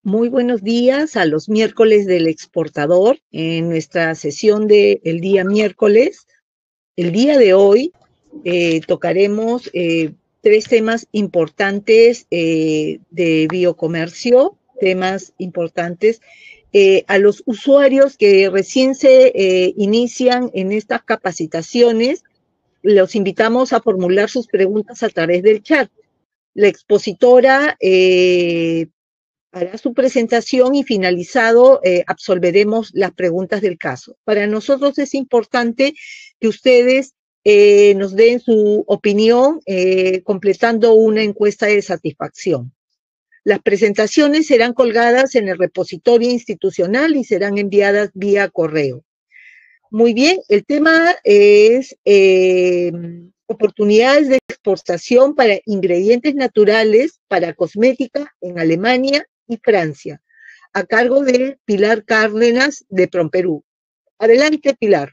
Muy buenos días a los miércoles del exportador. En nuestra sesión del día miércoles, el día de hoy, tocaremos tres temas importantes de biocomercio, temas importantes a los usuarios que recién se inician en estas capacitaciones. Los invitamos a formular sus preguntas a través del chat. La expositora hará su presentación y finalizado absolveremos las preguntas del caso. Para nosotros es importante que ustedes nos den su opinión completando una encuesta de satisfacción. Las presentaciones serán colgadas en el repositorio institucional y serán enviadas vía correo. Muy bien, el tema es oportunidades de exportación para ingredientes naturales para cosmética en Alemania y Francia, a cargo de Pilar Cárdenas de Promperú. Adelante, Pilar.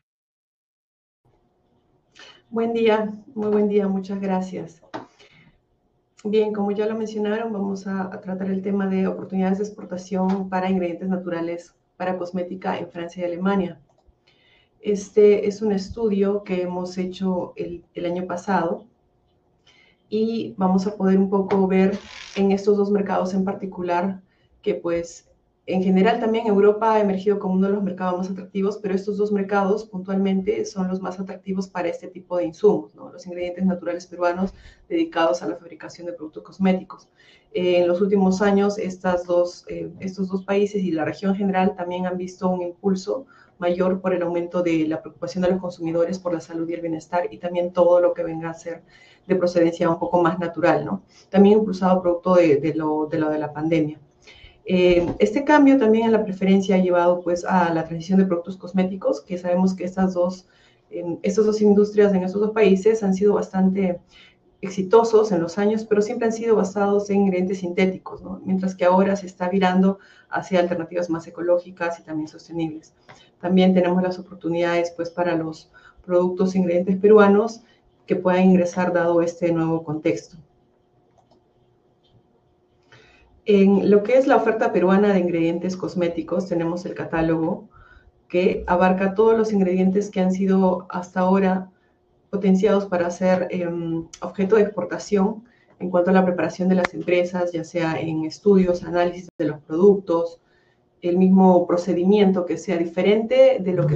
Buen día, muy buen día, muchas gracias. Bien, como ya lo mencionaron, vamos a tratar el tema de oportunidades de exportación para ingredientes naturales para cosmética en Francia y Alemania. Este es un estudio que hemos hecho el año pasado y vamos a poder un poco ver en estos dos mercados en particular que pues en general también Europa ha emergido como uno de los mercados más atractivos, pero estos dos mercados puntualmente son los más atractivos para este tipo de insumos, ¿no? Los ingredientes naturales peruanos dedicados a la fabricación de productos cosméticos. En los últimos años estos dos países y la región en general también han visto un impulso mayor por el aumento de la preocupación de los consumidores por la salud y el bienestar y también todo lo que venga a ser de procedencia un poco más natural, ¿no? También impulsado producto de la pandemia. Este cambio también en la preferencia ha llevado pues a la transición de productos cosméticos, que sabemos que estas dos industrias en estos dos países han sido bastante exitosos en los años, pero siempre han sido basados en ingredientes sintéticos, ¿no? Mientras que ahora se está virando hacia alternativas más ecológicas y también sostenibles. También tenemos las oportunidades pues para los productos e ingredientes peruanos que puedan ingresar dado este nuevo contexto. En lo que es la oferta peruana de ingredientes cosméticos, tenemos el catálogo que abarca todos los ingredientes que han sido hasta ahora potenciados para ser objeto de exportación en cuanto a la preparación de las empresas, ya sea en estudios, análisis de los productos, el mismo procedimiento que sea diferente de lo que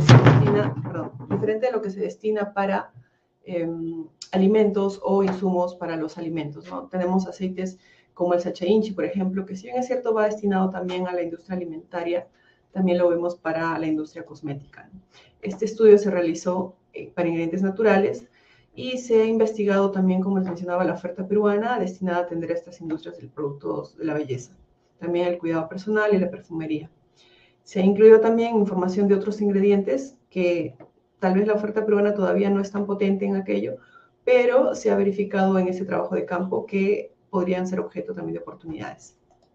se destina, para alimentos o insumos para los alimentos, ¿no? Tenemos aceites como el Sacha Inchi, por ejemplo, que si bien es cierto va destinado también a la industria alimentaria, también lo vemos para la industria cosmética, ¿no? Este estudio se realizó para ingredientes naturales y se ha investigado también, como les mencionaba, la oferta peruana destinada a atender a estas industrias de productos de la belleza, también el cuidado personal y la perfumería. Se ha incluido también información de otros ingredientes que tal vez la oferta peruana todavía no es tan potente en aquello, pero se ha verificado en ese trabajo de campo que podrían ser objeto también de oportunidades.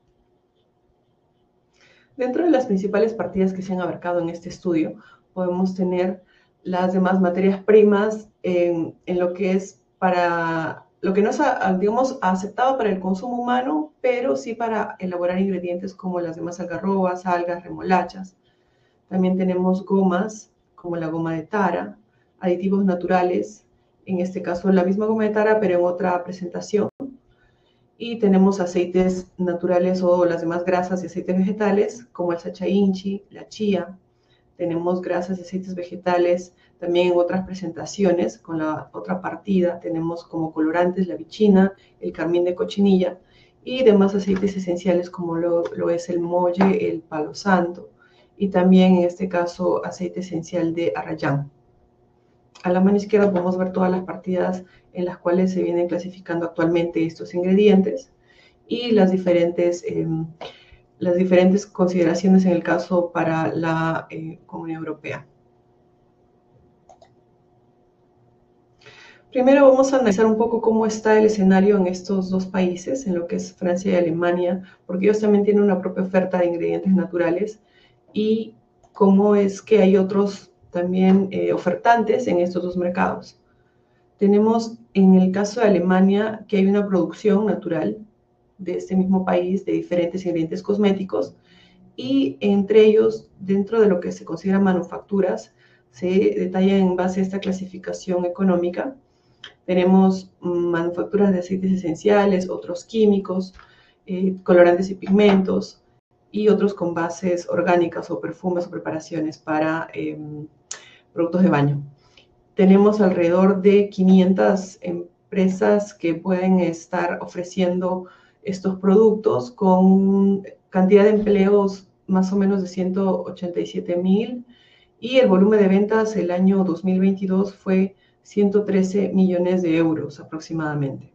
Dentro de las principales partidas que se han abarcado en este estudio, podemos tener las demás materias primas en lo que es para lo que no es, digamos, aceptado para el consumo humano, pero sí para elaborar ingredientes como las demás algarrobas, algas, remolachas. También tenemos gomas, como la goma de tara, aditivos naturales, en este caso la misma goma de tara, pero en otra presentación. Y tenemos aceites naturales o las demás grasas y aceites vegetales, como el Sacha Inchi, la chía. Tenemos grasas y aceites vegetales también en otras presentaciones, con la otra partida. Tenemos como colorantes la vichina, el carmín de cochinilla y demás aceites esenciales como lo es el molle, el palo santo y también en este caso aceite esencial de arrayán. A la mano izquierda podemos ver todas las partidas en las cuales se vienen clasificando actualmente estos ingredientes y las diferentes consideraciones en el caso para la Comunidad Europea. Primero vamos a analizar un poco cómo está el escenario en estos dos países, en lo que es Francia y Alemania, porque ellos también tienen una propia oferta de ingredientes naturales y cómo es que hay otros también ofertantes en estos dos mercados. Tenemos en el caso de Alemania que hay una producción natural de este mismo país de diferentes ingredientes cosméticos, y entre ellos, dentro de lo que se considera manufacturas, se detalla en base a esta clasificación económica. Tenemos manufacturas de aceites esenciales, otros químicos, colorantes y pigmentos, y otros con bases orgánicas o perfumes o preparaciones para productos de baño. Tenemos alrededor de 500 empresas que pueden estar ofreciendo estos productos con cantidad de empleos más o menos de 187,000, y el volumen de ventas el año 2022 fue 113 millones de euros aproximadamente.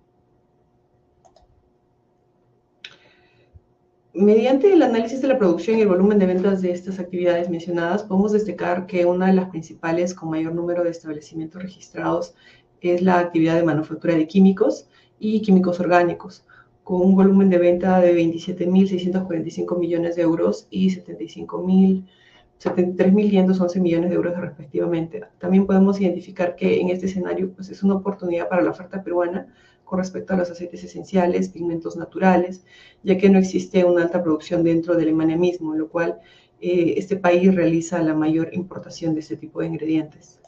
Mediante el análisis de la producción y el volumen de ventas de estas actividades mencionadas, podemos destacar que una de las principales con mayor número de establecimientos registrados es la actividad de manufactura de químicos y químicos orgánicos, con un volumen de venta de 27.645 millones de euros y 73.511 millones de euros respectivamente. También podemos identificar que en este escenario pues, es una oportunidad para la oferta peruana con respecto a los aceites esenciales, pigmentos naturales, ya que no existe una alta producción dentro de Alemania mismo, en lo cual este país realiza la mayor importación de este tipo de ingredientes.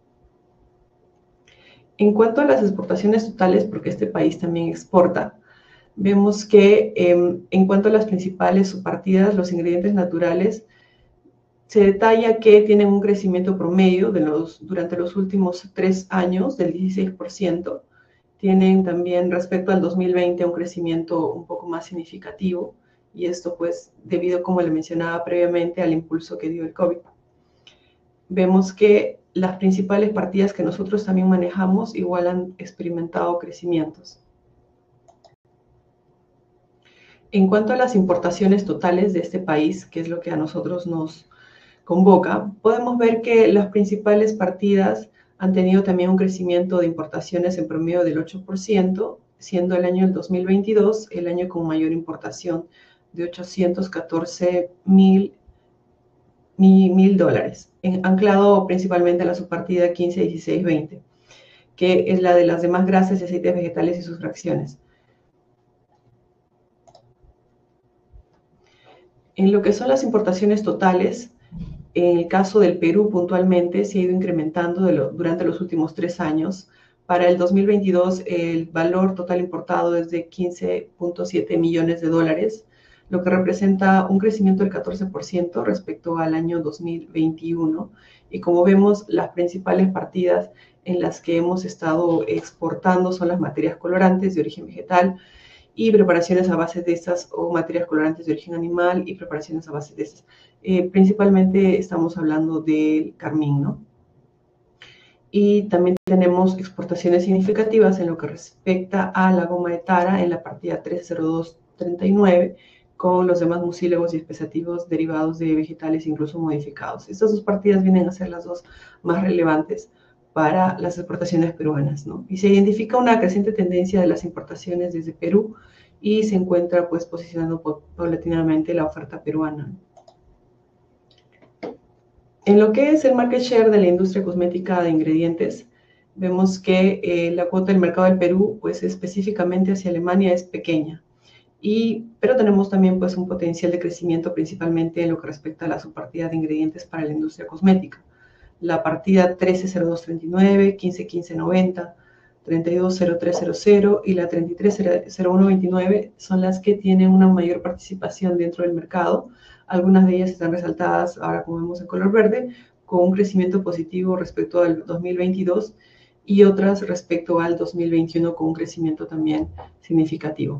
En cuanto a las exportaciones totales, porque este país también exporta, vemos que en cuanto a las principales subpartidas, los ingredientes naturales, se detalla que tienen un crecimiento promedio durante los últimos 3 años del 16%. Tienen también respecto al 2020 un crecimiento un poco más significativo, y esto pues debido, como le mencionaba previamente, al impulso que dio el COVID. Vemos que las principales partidas que nosotros también manejamos igual han experimentado crecimientos. En cuanto a las importaciones totales de este país, que es lo que a nosotros nos convoca, podemos ver que las principales partidas han tenido también un crecimiento de importaciones en promedio del 8%, siendo el año 2022 el año con mayor importación de 814 mil dólares, anclado principalmente a la subpartida 15, 16, 20, que es la de las demás grasas y aceites vegetales y sus fracciones. En lo que son las importaciones totales, en el caso del Perú puntualmente se ha ido incrementando durante los últimos 3 años. Para el 2022 el valor total importado es de 15.7 millones de dólares, lo que representa un crecimiento del 14% respecto al año 2021. Y como vemos, las principales partidas en las que hemos estado exportando son las materias colorantes de origen vegetal y preparaciones a base de estas, o materias colorantes de origen animal y preparaciones a base de estas. Principalmente estamos hablando del carmín, ¿no? Y también tenemos exportaciones significativas en lo que respecta a la goma de tara en la partida 30239, con los demás mucílagos y espesativos derivados de vegetales incluso modificados. Estas dos partidas vienen a ser las dos más relevantes para las exportaciones peruanas, ¿no? Y se identifica una creciente tendencia de las importaciones desde Perú y se encuentra pues posicionando paulatinamente la oferta peruana. En lo que es el market share de la industria cosmética de ingredientes, vemos que la cuota del mercado del Perú, pues específicamente hacia Alemania, es pequeña. Pero tenemos también pues un potencial de crecimiento principalmente en lo que respecta a la subpartida de ingredientes para la industria cosmética. La partida 130239, 151590, 320300 y la 330129 son las que tienen una mayor participación dentro del mercado. Algunas de ellas están resaltadas ahora, como vemos, en color verde, con un crecimiento positivo respecto al 2022, y otras respecto al 2021 con un crecimiento también significativo.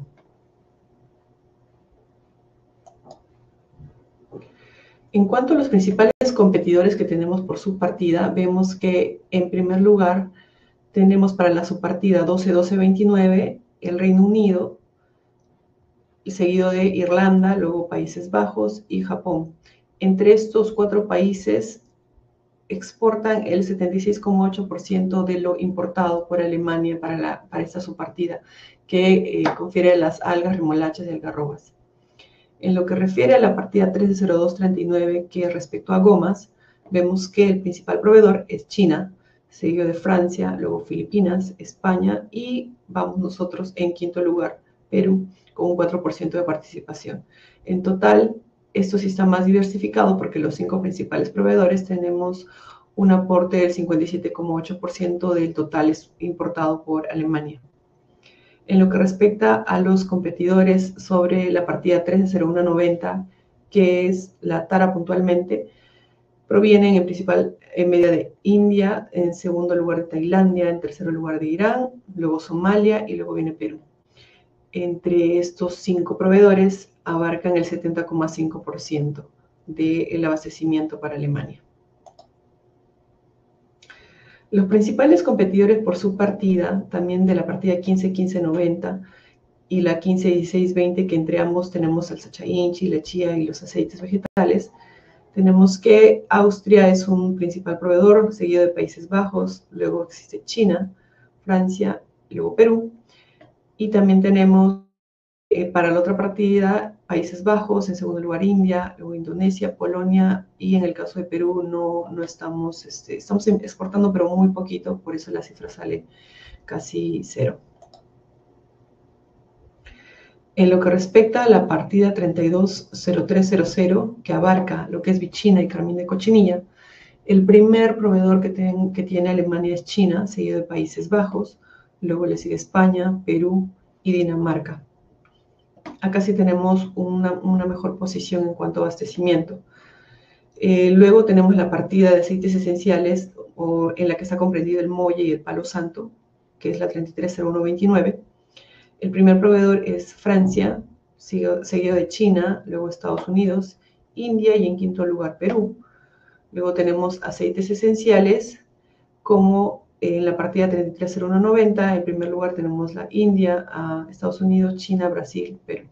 En cuanto a los principales competidores que tenemos por subpartida, vemos que en primer lugar tenemos para la subpartida 121229 el Reino Unido, seguido de Irlanda, luego Países Bajos y Japón. Entre estos 4 países exportan el 76,8% de lo importado por Alemania para esta subpartida, que confiere las algas, remolachas y algarrobas. En lo que refiere a la partida 130239, que respecto a gomas, vemos que el principal proveedor es China, seguido de Francia, luego Filipinas, España, y vamos nosotros en quinto lugar Perú, con un 4% de participación. En total, esto sí está más diversificado porque los 5 principales proveedores tenemos un aporte del 57,8% del total importado por Alemania. En lo que respecta a los competidores sobre la partida 130190, que es la tara puntualmente, provienen en media de India, en segundo lugar de Tailandia, en tercer lugar de Irán, luego Somalia y luego viene Perú. Entre estos 5 proveedores abarcan el 70,5% del abastecimiento para Alemania. Los principales competidores por su partida, también de la partida 15-15-90 y la 15-16-20, que entre ambos tenemos el sacha inchi, la chía y los aceites vegetales, tenemos que Austria es un principal proveedor, seguido de Países Bajos, luego existe China, Francia, y luego Perú. Y también tenemos para la otra partida Países Bajos, en segundo lugar India, luego Indonesia, Polonia, y en el caso de Perú no estamos, estamos exportando pero muy poquito, por eso la cifra sale casi cero. En lo que respecta a la partida 320300, que abarca lo que es bichina y carmín de cochinilla, el primer proveedor que tiene Alemania es China, seguido de Países Bajos, luego le sigue España, Perú y Dinamarca. Acá sí tenemos una mejor posición en cuanto a abastecimiento. Luego tenemos la partida de aceites esenciales, en la que está comprendido el molle y el palo santo, que es la 330129. El primer proveedor es Francia, seguido de China, luego Estados Unidos, India y en quinto lugar Perú. Luego tenemos aceites esenciales, como en la partida 330190, en primer lugar tenemos la India, Estados Unidos, China, Brasil, Perú.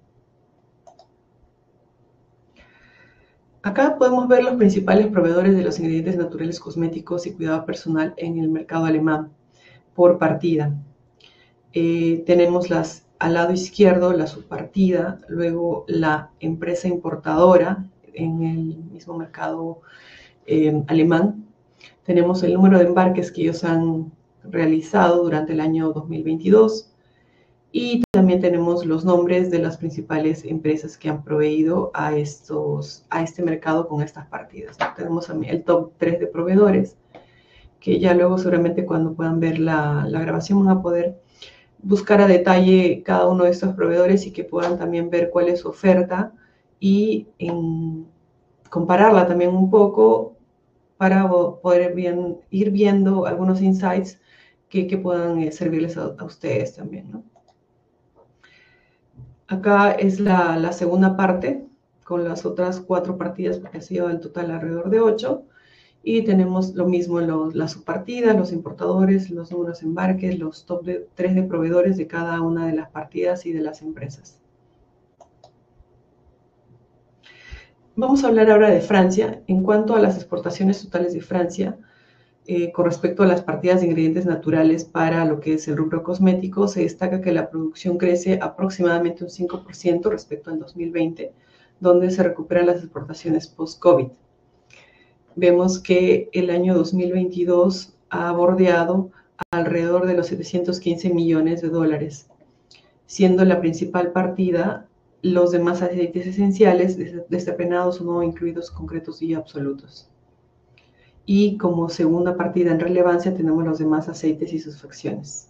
Acá podemos ver los principales proveedores de los ingredientes naturales cosméticos y cuidado personal en el mercado alemán por partida. Tenemos al lado izquierdo la subpartida, luego la empresa importadora en el mismo mercado alemán. Tenemos el número de embarques que ellos han realizado durante el año 2022 y también tenemos los nombres de las principales empresas que han proveído a este mercado con estas partidas. Tenemos el top 3 de proveedores, que ya luego seguramente cuando puedan ver la grabación van a poder buscar a detalle cada uno de estos proveedores y que puedan también ver cuál es su oferta y compararla también un poco para poder ir viendo algunos insights que puedan servirles a ustedes también, ¿no? Acá es la segunda parte con las otras 4 partidas, porque ha sido en total alrededor de 8. Y tenemos lo mismo, las subpartidas, los importadores, los números de embarques, los top 3 de proveedores de cada una de las partidas y de las empresas. Vamos a hablar ahora de Francia. En cuanto a las exportaciones totales de Francia, con respecto a las partidas de ingredientes naturales para lo que es el rubro cosmético, se destaca que la producción crece aproximadamente un 5% respecto al 2020, donde se recuperan las exportaciones post-COVID. Vemos que el año 2022 ha bordeado alrededor de los 715 millones de dólares, siendo la principal partida los demás aceites esenciales, destepenados o no incluidos concretos y absolutos. Y como segunda partida en relevancia tenemos los demás aceites y sus fracciones.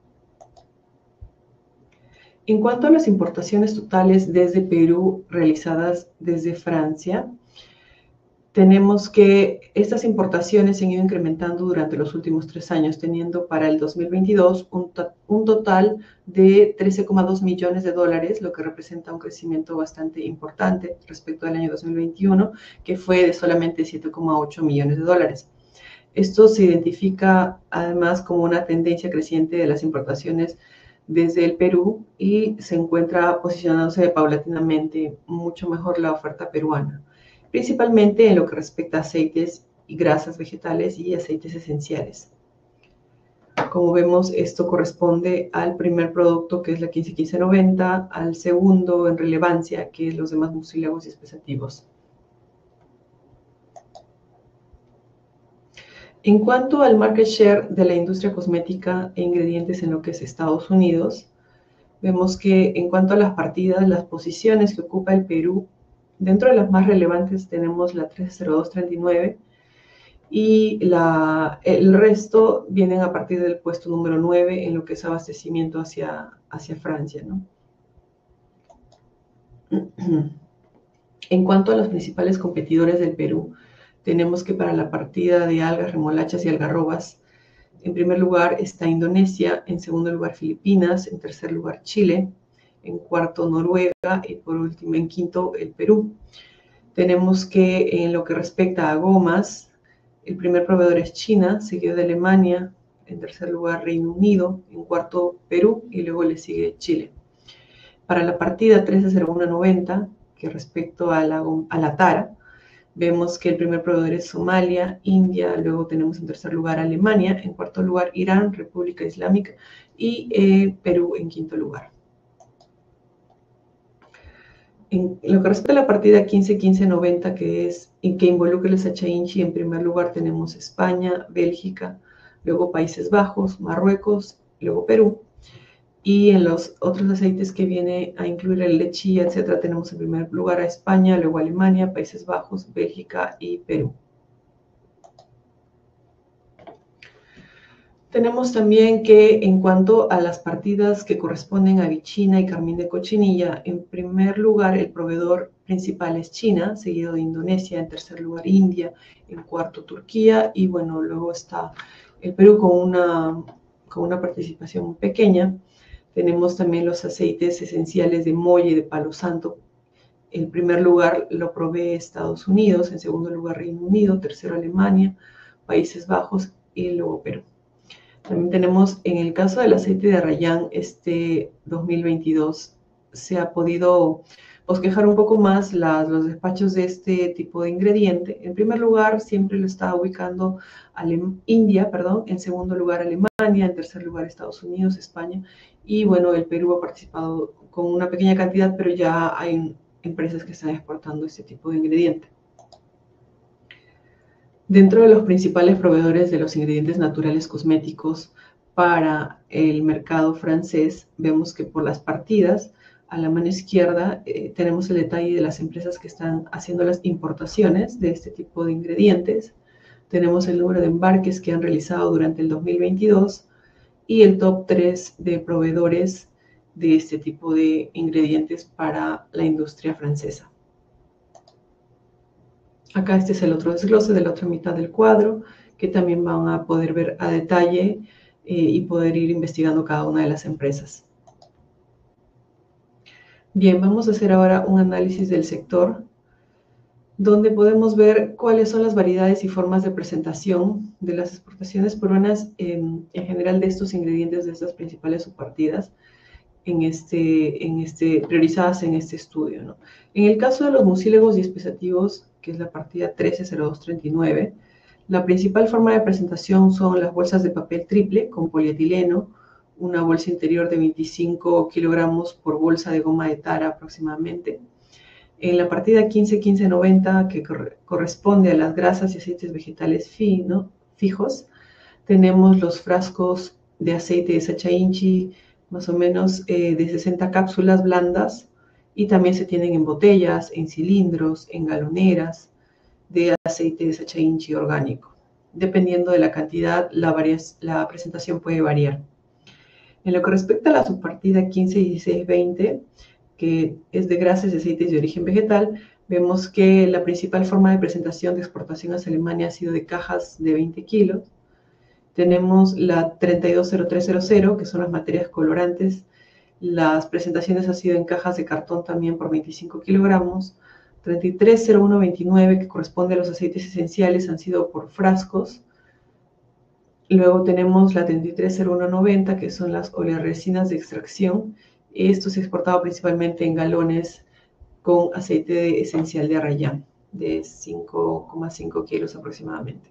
En cuanto a las importaciones totales desde Perú realizadas desde Francia, tenemos que estas importaciones se han ido incrementando durante los últimos 3 años, teniendo para el 2022 un total de 13,2 millones de dólares, lo que representa un crecimiento bastante importante respecto al año 2021, que fue de solamente 7,8 millones de dólares. Esto se identifica además como una tendencia creciente de las importaciones desde el Perú y se encuentra posicionándose paulatinamente mucho mejor la oferta peruana, principalmente en lo que respecta a aceites y grasas vegetales y aceites esenciales. Como vemos, esto corresponde al primer producto, que es la 15-15-90, al segundo en relevancia, que es los demás mucílagos y especiativos. En cuanto al market share de la industria cosmética e ingredientes en lo que es Estados Unidos, vemos que en cuanto a las partidas, las posiciones que ocupa el Perú, dentro de las más relevantes tenemos la 130239 y el resto vienen a partir del puesto número 9 en lo que es abastecimiento hacia Francia, ¿no? En cuanto a los principales competidores del Perú, tenemos que para la partida de algas, remolachas y algarrobas, en primer lugar está Indonesia, en segundo lugar Filipinas, en tercer lugar Chile, en cuarto Noruega y por último en quinto el Perú. Tenemos que en lo que respecta a gomas, el primer proveedor es China, seguido de Alemania, en tercer lugar Reino Unido, en cuarto Perú y luego le sigue Chile. Para la partida 130190, que respecto a la tara, vemos que el primer proveedor es Somalia, India, luego tenemos en tercer lugar Alemania, en cuarto lugar Irán, República Islámica y Perú en quinto lugar. En lo que respecta a la partida 15-15-90, que involucra el Sacha Inchi, en primer lugar tenemos España, Bélgica, luego Países Bajos, Marruecos, luego Perú. Y en los otros aceites que viene a incluir el lechilla, etcétera, tenemos en primer lugar a España, luego Alemania, Países Bajos, Bélgica y Perú. Tenemos también que en cuanto a las partidas que corresponden a Vichina y Carmín de Cochinilla, en primer lugar el proveedor principal es China, seguido de Indonesia, en tercer lugar India, en cuarto Turquía y bueno, luego está el Perú con una participación pequeña. Tenemos también los aceites esenciales de molle y de palo santo. En primer lugar lo provee Estados Unidos, en segundo lugar Reino Unido, tercero Alemania, Países Bajos y luego Perú. También tenemos, en el caso del aceite de arrayán, este 2022 se ha podido bosquejar un poco más los despachos de este tipo de ingrediente. En primer lugar, siempre lo está ubicando India, en segundo lugar Alemania, en tercer lugar Estados Unidos, España, y bueno, el Perú ha participado con una pequeña cantidad, pero ya hay empresas que están exportando este tipo de ingrediente. Dentro de los principales proveedores de los ingredientes naturales cosméticos para el mercado francés, vemos que por las partidas, a la mano izquierda, tenemos el detalle de las empresas que están haciendo las importaciones de este tipo de ingredientes. Tenemos el número de embarques que han realizado durante el 2022 y el top 3 de proveedores de este tipo de ingredientes para la industria francesa. Acá este es el otro desglose de la otra mitad del cuadro, que también van a poder ver a detalle y poder ir investigando cada una de las empresas. Bien, vamos a hacer ahora un análisis del sector, donde podemos ver cuáles son las variedades y formas de presentación de las exportaciones peruanas en general de estos ingredientes, de estas principales subpartidas, priorizadas en este estudio, ¿no? En el caso de los mucílagos y especiativos, que es la partida 130239, la principal forma de presentación son las bolsas de papel triple con polietileno, una bolsa interior de 25 kilogramos por bolsa de goma de tara aproximadamente. En la partida 15-15-90, que corresponde a las grasas y aceites vegetales fijos, tenemos los frascos de aceite de Sacha Inchi, más o menos de 60 cápsulas blandas, y también se tienen en botellas, en cilindros, en galoneras de aceite de Sacha Inchi orgánico. Dependiendo de la cantidad, la presentación puede variar. En lo que respecta a la subpartida 15-16-20, que es de grasas y aceites de origen vegetal, vemos que la principal forma de presentación de exportación hacia Alemania ha sido de cajas de 20 kilos. Tenemos la 320300, que son las materias colorantes. Las presentaciones han sido en cajas de cartón también por 25 kilogramos. 330129, que corresponde a los aceites esenciales, han sido por frascos. Luego tenemos la 330190, que son las oleoresinas de extracción. Esto se ha exportado principalmente en galones con aceite esencial de arrayán, de 5,5 kilos aproximadamente.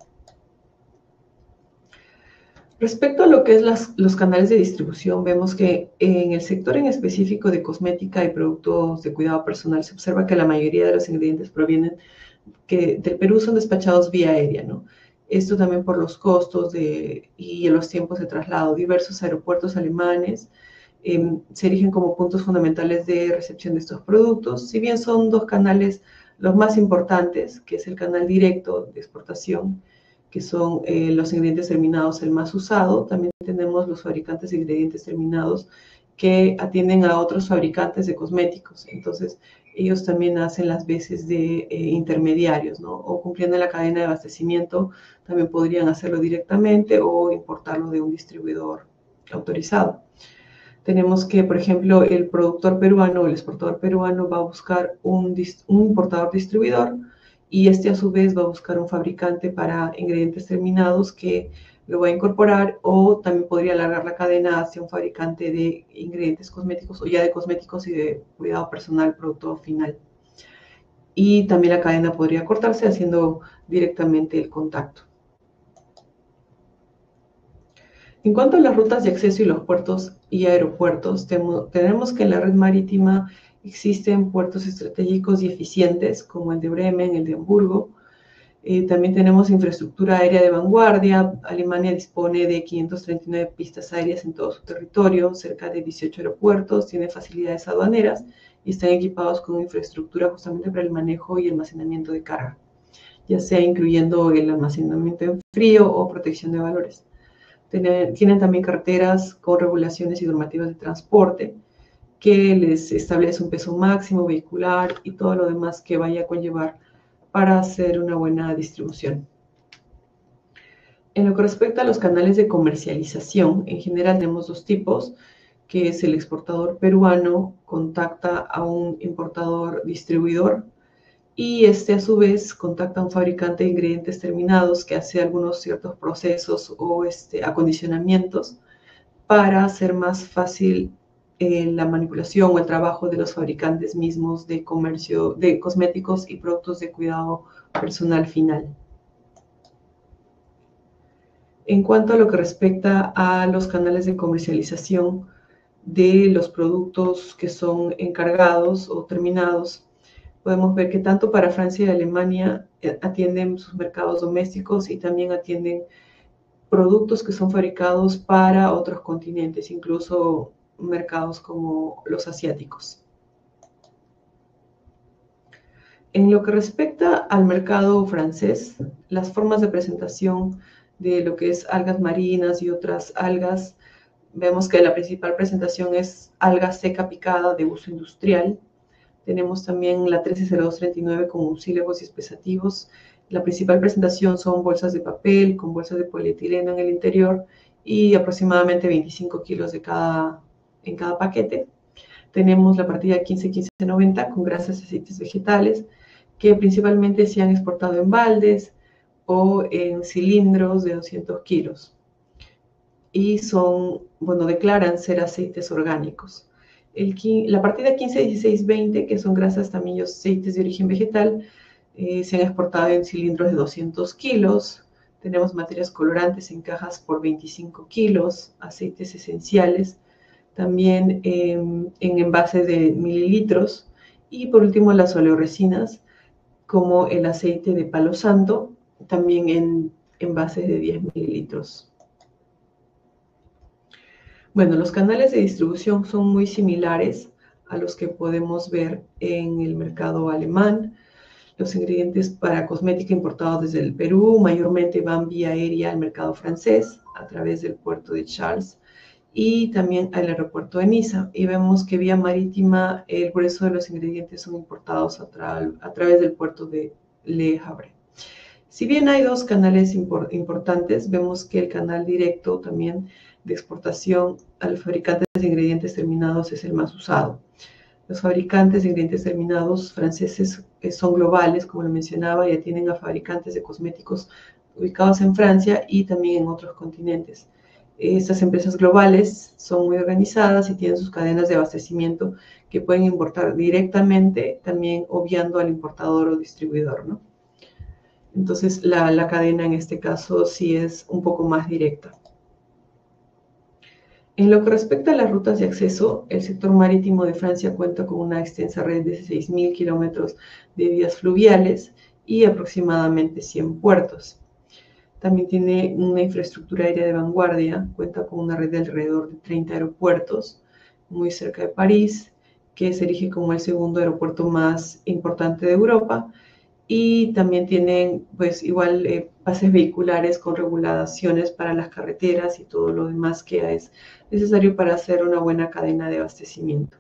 Respecto a lo que es los canales de distribución, vemos que en el sector en específico de cosmética y productos de cuidado personal se observa que la mayoría de los ingredientes provienen del Perú, son despachados vía aérea, ¿no? Esto también por los costos y los tiempos de traslado. Diversos aeropuertos alemanes se erigen como puntos fundamentales de recepción de estos productos. Si bien son dos canales los más importantes, que es el canal directo de exportación, que son los ingredientes terminados el más usado, también tenemos los fabricantes de ingredientes terminados que atienden a otros fabricantes de cosméticos. Entonces, ellos también hacen las veces de intermediarios, ¿no? O cumpliendo la cadena de abastecimiento, también podrían hacerlo directamente o importarlo de un distribuidor autorizado. Tenemos que, por ejemplo, el productor peruano o el exportador peruano va a buscar un importador distribuidor y este a su vez va a buscar un fabricante para ingredientes terminados que lo va a incorporar, o también podría alargar la cadena hacia un fabricante de ingredientes cosméticos o ya de cosméticos y de cuidado personal, producto final. Y también la cadena podría cortarse haciendo directamente el contacto. En cuanto a las rutas de acceso y los puertos y aeropuertos, tenemos que en la red marítima existen puertos estratégicos y eficientes, como el de Bremen, el de Hamburgo. También tenemos infraestructura aérea de vanguardia. Alemania dispone de 539 pistas aéreas en todo su territorio, cerca de 18 aeropuertos, tiene facilidades aduaneras y están equipados con infraestructura justamente para el manejo y almacenamiento de carga, ya sea incluyendo el almacenamiento en frío o protección de valores. Tienen también carreteras con regulaciones y normativas de transporte que les establece un peso máximo vehicular y todo lo demás que vaya a conllevar para hacer una buena distribución. En lo que respecta a los canales de comercialización, en general tenemos dos tipos, que es el exportador peruano contacta a un importador distribuidor y este a su vez contacta a un fabricante de ingredientes terminados que hace algunos ciertos procesos o acondicionamientos para hacer más fácil la manipulación o el trabajo de los fabricantes mismos de comercio de cosméticos y productos de cuidado personal final. En cuanto a lo que respecta a los canales de comercialización de los productos que son encargados o terminados, podemos ver que tanto para Francia y Alemania atienden sus mercados domésticos y también atienden productos que son fabricados para otros continentes, incluso mercados como los asiáticos. En lo que respecta al mercado francés, las formas de presentación de lo que es algas marinas y otras algas, vemos que la principal presentación es alga seca picada de uso industrial. Tenemos también la 130239 con mucílagos y espesativos. La principal presentación son bolsas de papel con bolsas de polietileno en el interior y aproximadamente 25 kilos en cada paquete. Tenemos la partida 151590 con grasas y aceites vegetales que principalmente se han exportado en baldes o en cilindros de 200 kilos y declaran ser aceites orgánicos. La partida 151620, que son grasas, también y aceites de origen vegetal, se han exportado en cilindros de 200 kilos. Tenemos materias colorantes en cajas por 25 kilos, aceites esenciales, también en envases de mililitros. Y por último, las oleoresinas, como el aceite de palo santo, también en envases de 10 mililitros. Bueno, los canales de distribución son muy similares a los que podemos ver en el mercado alemán. Los ingredientes para cosmética importados desde el Perú mayormente van vía aérea al mercado francés a través del puerto de Charles y también al aeropuerto de Niza. Y vemos que vía marítima el grueso de los ingredientes son importados a través del puerto de Le Havre. Si bien hay dos canales importantes, vemos que el canal directo también de exportación a los fabricantes de ingredientes terminados es el más usado. Los fabricantes de ingredientes terminados franceses son globales, como lo mencionaba, y atienden a fabricantes de cosméticos ubicados en Francia y también en otros continentes. Estas empresas globales son muy organizadas y tienen sus cadenas de abastecimiento que pueden importar directamente, también obviando al importador o distribuidor, ¿no? Entonces, la cadena en este caso sí es un poco más directa. En lo que respecta a las rutas de acceso, el sector marítimo de Francia cuenta con una extensa red de 6.000 kilómetros de vías fluviales y aproximadamente 100 puertos. También tiene una infraestructura aérea de vanguardia, cuenta con una red de alrededor de 30 aeropuertos muy cerca de París, que se erige como el segundo aeropuerto más importante de Europa. Y también tienen, pues, igual pases vehiculares con regulaciones para las carreteras y todo lo demás que es necesario para hacer una buena cadena de abastecimiento.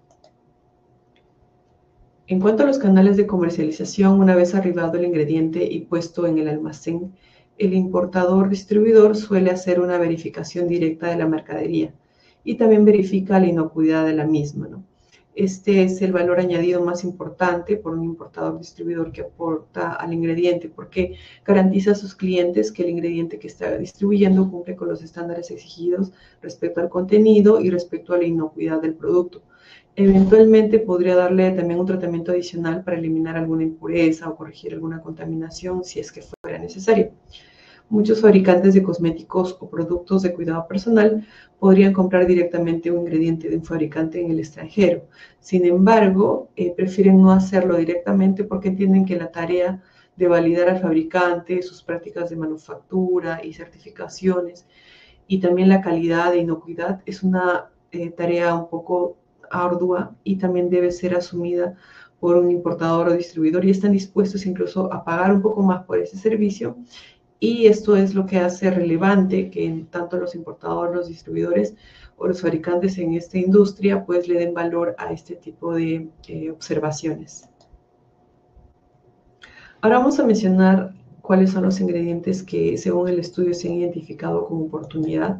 En cuanto a los canales de comercialización, una vez arribado el ingrediente y puesto en el almacén, el importador-distribuidor suele hacer una verificación directa de la mercadería y también verifica la inocuidad de la misma, ¿no? Este es el valor añadido más importante por un importador-distribuidor que aporta al ingrediente, porque garantiza a sus clientes que el ingrediente que está distribuyendo cumple con los estándares exigidos respecto al contenido y respecto a la inocuidad del producto. Eventualmente podría darle también un tratamiento adicional para eliminar alguna impureza o corregir alguna contaminación si es que fuera necesario. Muchos fabricantes de cosméticos o productos de cuidado personal podrían comprar directamente un ingrediente de un fabricante en el extranjero. Sin embargo, prefieren no hacerlo directamente porque entienden que la tarea de validar al fabricante, sus prácticas de manufactura y certificaciones, y también la calidad e inocuidad es una tarea un poco ardua y también debe ser asumida por un importador o distribuidor, y están dispuestos incluso a pagar un poco más por ese servicio. Y esto es lo que hace relevante que tanto los importadores, los distribuidores o los fabricantes en esta industria pues le den valor a este tipo de observaciones. Ahora vamos a mencionar cuáles son los ingredientes que según el estudio se han identificado como oportunidad.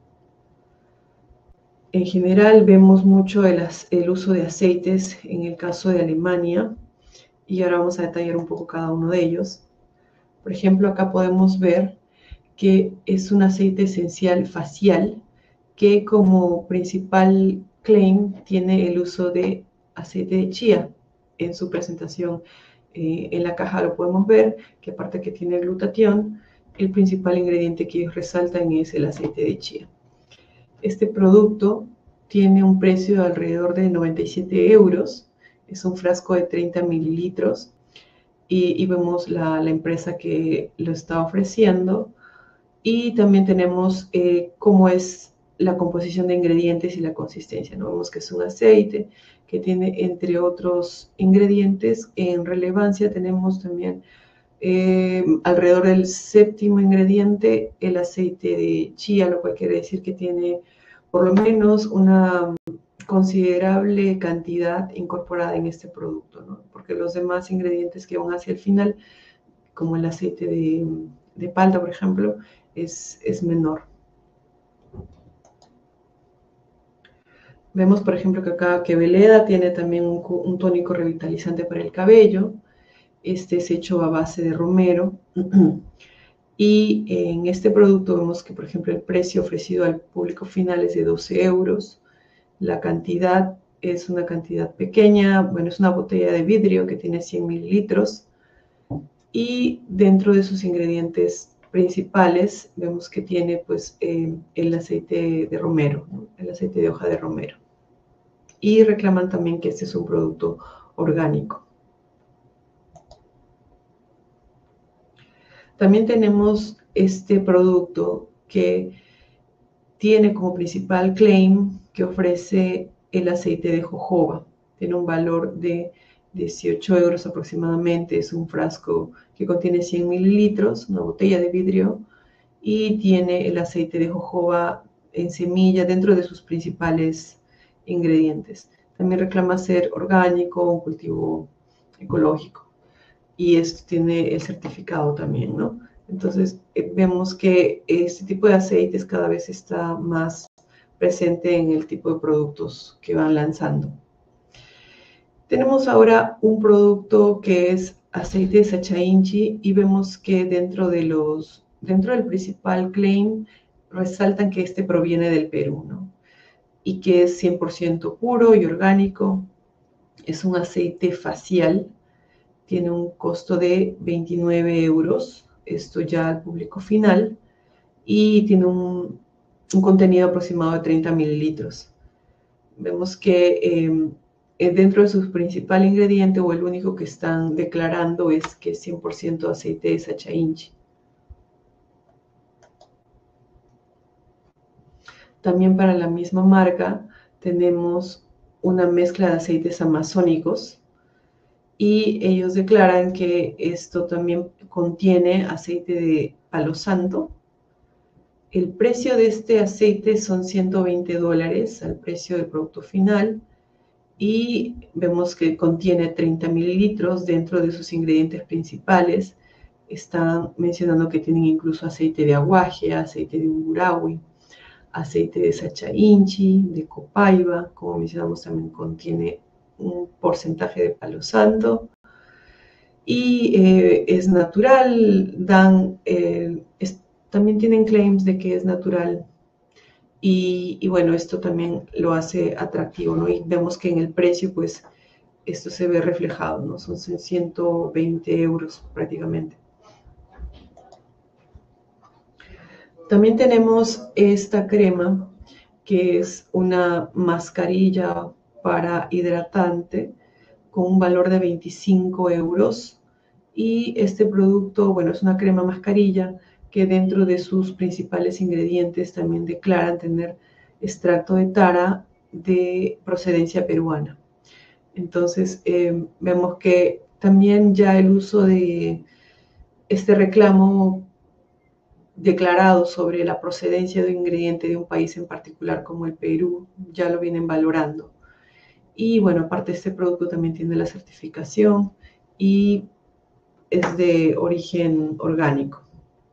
En general vemos mucho el uso de aceites en el caso de Alemania, y ahora vamos a detallar un poco cada uno de ellos. Por ejemplo, acá podemos ver que es un aceite esencial facial que como principal claim tiene el uso de aceite de chía en su presentación. En la caja lo podemos ver que aparte que tiene glutatión, el principal ingrediente que ellos resaltan es el aceite de chía. Este producto tiene un precio de alrededor de 97 euros, es un frasco de 30 mililitros y vemos la empresa que lo está ofreciendo. Y también tenemos cómo es la composición de ingredientes y la consistencia, ¿no? Vemos que es un aceite que tiene, entre otros ingredientes, en relevancia tenemos también alrededor del séptimo ingrediente, el aceite de chía, lo cual quiere decir que tiene por lo menos una considerable cantidad incorporada en este producto, ¿no? Porque los demás ingredientes que van hacia el final, como el aceite de palta, por ejemplo, es menor. Vemos, por ejemplo, que acá que Veleda tiene también un tónico revitalizante para el cabello. Este es hecho a base de romero. Y en este producto vemos que, por ejemplo, el precio ofrecido al público final es de 12 euros. La cantidad es una cantidad pequeña, bueno, es una botella de vidrio que tiene 100 mililitros. Y dentro de sus ingredientes principales vemos que tiene pues el aceite de romero, ¿no? El aceite de hoja de romero. Y reclaman también que este es un producto orgánico. También tenemos este producto que tiene como principal claim que ofrece el aceite de jojoba. Tiene un valor de 18 euros aproximadamente. Es un frasco que contiene 100 mililitros, una botella de vidrio, y tiene el aceite de jojoba en semilla dentro de sus principales ingredientes. También reclama ser orgánico, un cultivo ecológico, y esto tiene el certificado también, ¿no? Entonces vemos que este tipo de aceites cada vez está más presente en el tipo de productos que van lanzando. Tenemos ahora un producto que es aceite de Sacha Inchi, y vemos que dentro del principal claim resaltan que este proviene del Perú, ¿no? Y que es 100% puro y orgánico. Es un aceite facial, tiene un costo de 29 euros, esto ya al público final, y tiene un contenido aproximado de 30 mililitros. Vemos que dentro de su principal ingrediente, o el único que están declarando, es que es 100% aceite de Sacha Inchi. También para la misma marca tenemos una mezcla de aceites amazónicos y ellos declaran que esto también contiene aceite de palo santo. El precio de este aceite son $120 al precio del producto final y vemos que contiene 30 mililitros dentro de sus ingredientes principales. Están mencionando que tienen incluso aceite de aguaje, aceite de ungurawi, aceite de sacha inchi, de copaiba, como mencionamos también contiene un porcentaje de palo santo y es natural, también tienen claims de que es natural y bueno, esto también lo hace atractivo, ¿no? Y vemos que en el precio pues esto se ve reflejado, ¿no? Son 120 euros prácticamente. También tenemos esta crema, que es una mascarilla para hidratante con un valor de 25 euros. Y este producto, bueno, es una crema mascarilla que dentro de sus principales ingredientes también declaran tener extracto de tara de procedencia peruana. Entonces, vemos que también ya el uso de este reclamo declarado sobre la procedencia de un ingrediente de un país en particular como el Perú, ya lo vienen valorando. Y bueno, aparte este producto también tiene la certificación y es de origen orgánico.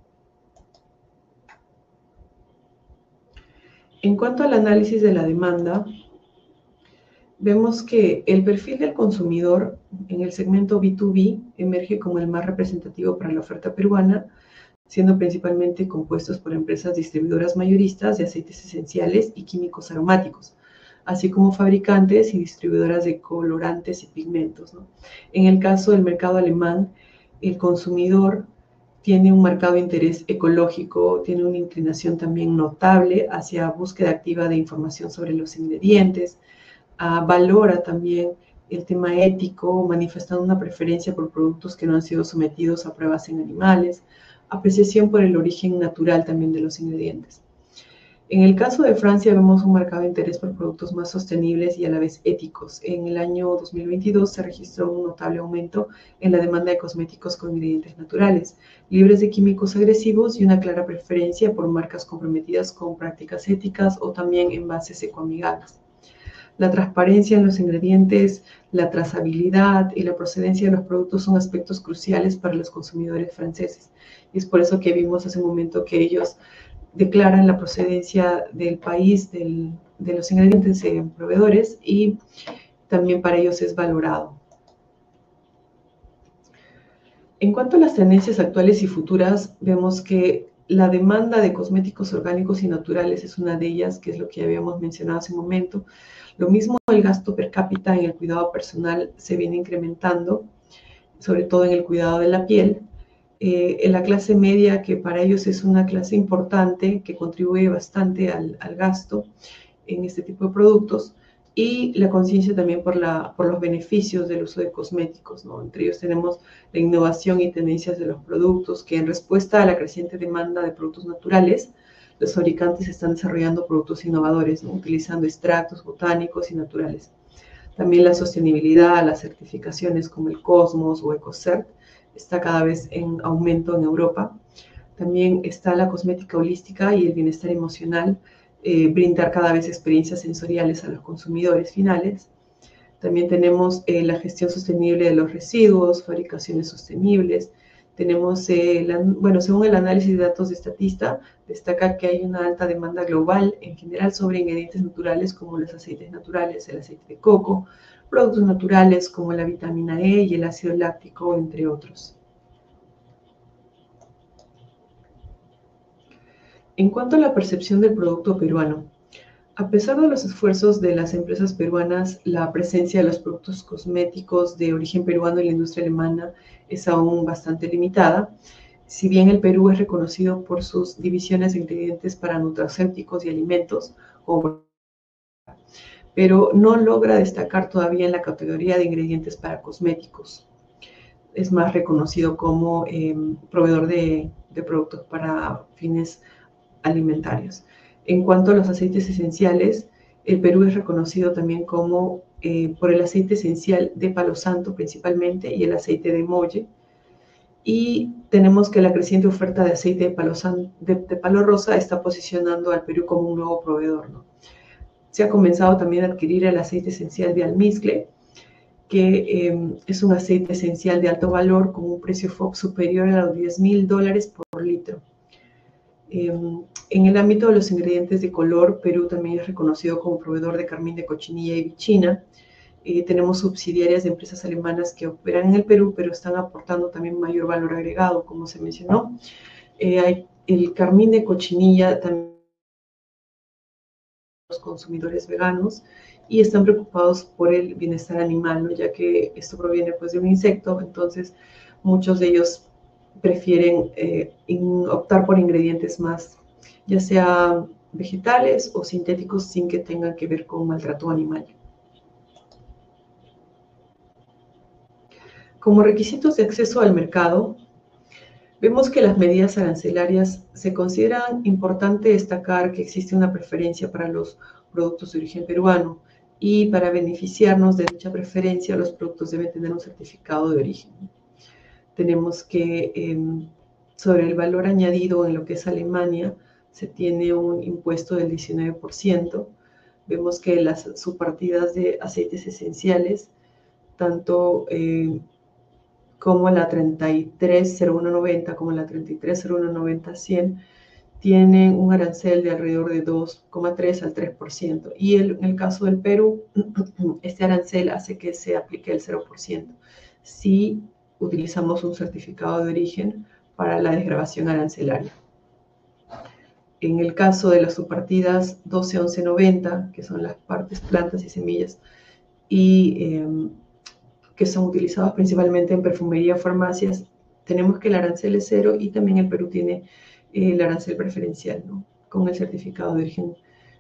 En cuanto al análisis de la demanda, vemos que el perfil del consumidor en el segmento B2B emerge como el más representativo para la oferta peruana, siendo principalmente compuestos por empresas distribuidoras mayoristas de aceites esenciales y químicos aromáticos, así como fabricantes y distribuidoras de colorantes y pigmentos, ¿no? En el caso del mercado alemán, el consumidor tiene un marcado interés ecológico, tiene una inclinación también notable hacia búsqueda activa de información sobre los ingredientes, valora también el tema ético, manifestando una preferencia por productos que no han sido sometidos a pruebas en animales, apreciación por el origen natural también de los ingredientes. En el caso de Francia vemos un marcado interés por productos más sostenibles y a la vez éticos. En el año 2022 se registró un notable aumento en la demanda de cosméticos con ingredientes naturales, libres de químicos agresivos y una clara preferencia por marcas comprometidas con prácticas éticas o también envases ecoamigables. La transparencia en los ingredientes, la trazabilidad y la procedencia de los productos son aspectos cruciales para los consumidores franceses. Y es por eso que vimos hace un momento que ellos declaran la procedencia del país, de los ingredientes en proveedores y también para ellos es valorado. En cuanto a las tendencias actuales y futuras, vemos que la demanda de cosméticos orgánicos y naturales es una de ellas, que es lo que ya habíamos mencionado hace un momento. Lo mismo el gasto per cápita en el cuidado personal se viene incrementando, sobre todo en el cuidado de la piel. En la clase media, que para ellos es una clase importante, que contribuye bastante al gasto en este tipo de productos, y la conciencia también por los beneficios del uso de cosméticos, ¿no? Entre ellos tenemos la innovación y tendencias de los productos, que en respuesta a la creciente demanda de productos naturales, los fabricantes están desarrollando productos innovadores, ¿no? Utilizando extractos botánicos y naturales. También la sostenibilidad, las certificaciones como el Cosmos o EcoCert, está cada vez en aumento en Europa. También está la cosmética holística y el bienestar emocional, brindar cada vez experiencias sensoriales a los consumidores finales. También tenemos la gestión sostenible de los residuos, fabricaciones sostenibles. Tenemos, según el análisis de datos de Statista, destaca que hay una alta demanda global en general sobre ingredientes naturales como los aceites naturales, el aceite de coco, productos naturales como la vitamina E y el ácido láctico, entre otros. En cuanto a la percepción del producto peruano, a pesar de los esfuerzos de las empresas peruanas, la presencia de los productos cosméticos de origen peruano en la industria alemana es aún bastante limitada. Si bien el Perú es reconocido por sus divisiones de ingredientes para nutracéuticos y alimentos, pero no logra destacar todavía en la categoría de ingredientes para cosméticos. Es más reconocido como proveedor de productos para fines alimentarios. En cuanto a los aceites esenciales, El Perú es reconocido también como por el aceite esencial de palo santo principalmente y el aceite de molle. Y tenemos que la creciente oferta de aceite de palo rosa está posicionando al Perú como un nuevo proveedor, ¿no? Se ha comenzado también a adquirir el aceite esencial de almizcle, que es un aceite esencial de alto valor con un precio FOB superior a los $10.000 por litro. En el ámbito de los ingredientes de color, Perú también es reconocido como proveedor de carmín de cochinilla y vichina. Tenemos subsidiarias de empresas alemanas que operan en el Perú, pero están aportando también mayor valor agregado, como se mencionó. Hay el carmín de cochinilla también los consumidores veganos y están preocupados por el bienestar animal, ¿no? Ya que esto proviene pues de un insecto, entonces muchos de ellos prefieren optar por ingredientes más, ya sea vegetales o sintéticos, sin que tengan que ver con maltrato animal. Como requisitos de acceso al mercado, vemos que las medidas arancelarias se consideran importante destacar que existe una preferencia para los productos de origen peruano y para beneficiarnos de dicha preferencia los productos deben tener un certificado de origen. Tenemos que sobre el valor añadido en lo que es Alemania se tiene un impuesto del 19%. Vemos que las subpartidas de aceites esenciales, tanto como la 330190 como la 330190-100 tienen un arancel de alrededor de 2,3 al 3%. Y en el caso del Perú, este arancel hace que se aplique el 0% si utilizamos un certificado de origen para la desgravación arancelaria. En el caso de las subpartidas 121190, que son las partes, plantas y semillas, y que son utilizados principalmente en perfumería o farmacias, tenemos que el arancel es cero y también el Perú tiene el arancel preferencial, ¿no? Con el certificado de origen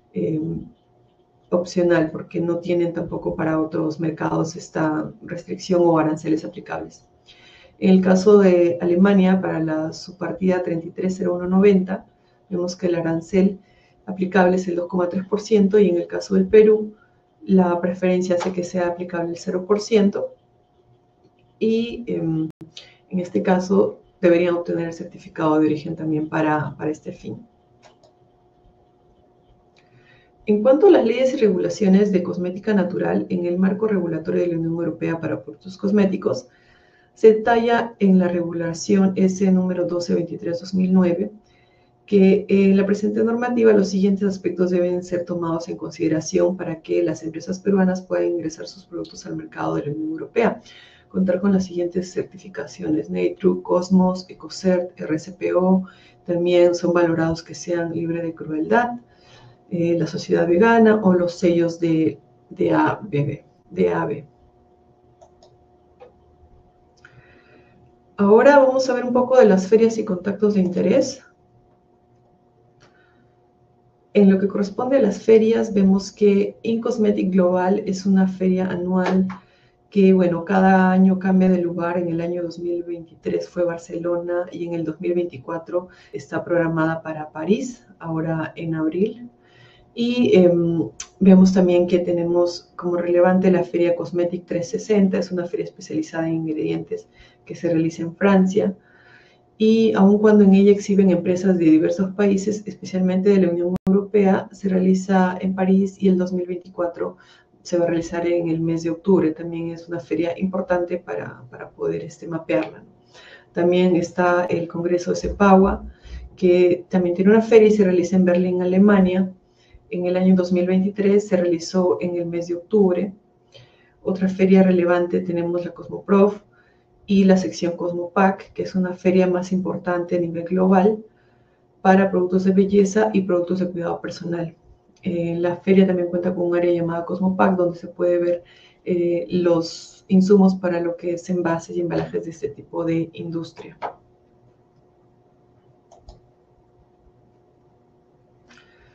opcional, porque no tienen tampoco para otros mercados esta restricción o aranceles aplicables. En el caso de Alemania, para la subpartida 330190, vemos que el arancel aplicable es el 2,3% y en el caso del Perú, la preferencia hace que sea aplicable el 0%. Y en este caso deberían obtener el certificado de origen también para este fin. En cuanto a las leyes y regulaciones de cosmética natural en el marco regulatorio de la Unión Europea para productos cosméticos, se detalla en la regulación S número 1223-2009 que en la presente normativa los siguientes aspectos deben ser tomados en consideración para que las empresas peruanas puedan ingresar sus productos al mercado de la Unión Europea. Contar con las siguientes certificaciones: NATRU, Cosmos, EcoCert, RCPO, también son valorados que sean libres de crueldad, la sociedad vegana o los sellos de DAB. Ahora vamos a ver un poco de las ferias y contactos de interés. En lo que corresponde a las ferias, vemos que InCosmetic Global es una feria anual que, bueno, cada año cambia de lugar. En el año 2023 fue Barcelona y en el 2024 está programada para París, ahora en abril. Y vemos también que tenemos como relevante la Feria Cosmetic 360, es una feria especializada en ingredientes que se realiza en Francia. Y aun cuando en ella exhiben empresas de diversos países, especialmente de la Unión Europea, se realiza en París y el 2024 se va a realizar en el mes de octubre. También es una feria importante para poder mapearla. También está el Congreso de CEPAWA, que también tiene una feria y se realiza en Berlín, Alemania. En el año 2023 se realizó en el mes de octubre. Otra feria relevante tenemos la Cosmoprof y la sección Cosmopac, que es una feria más importante a nivel global para productos de belleza y productos de cuidado personal. La feria también cuenta con un área llamada Cosmopac, donde se puede ver los insumos para lo que es envases y embalajes de este tipo de industria.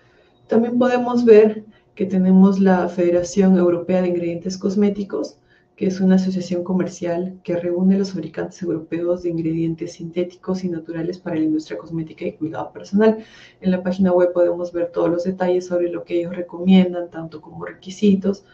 También podemos ver que tenemos la Federación Europea de Ingredientes Cosméticos, que es una asociación comercial que reúne a los fabricantes europeos de ingredientes sintéticos y naturales para la industria cosmética y cuidado personal. En la página web podemos ver todos los detalles sobre lo que ellos recomiendan, tanto como requisitos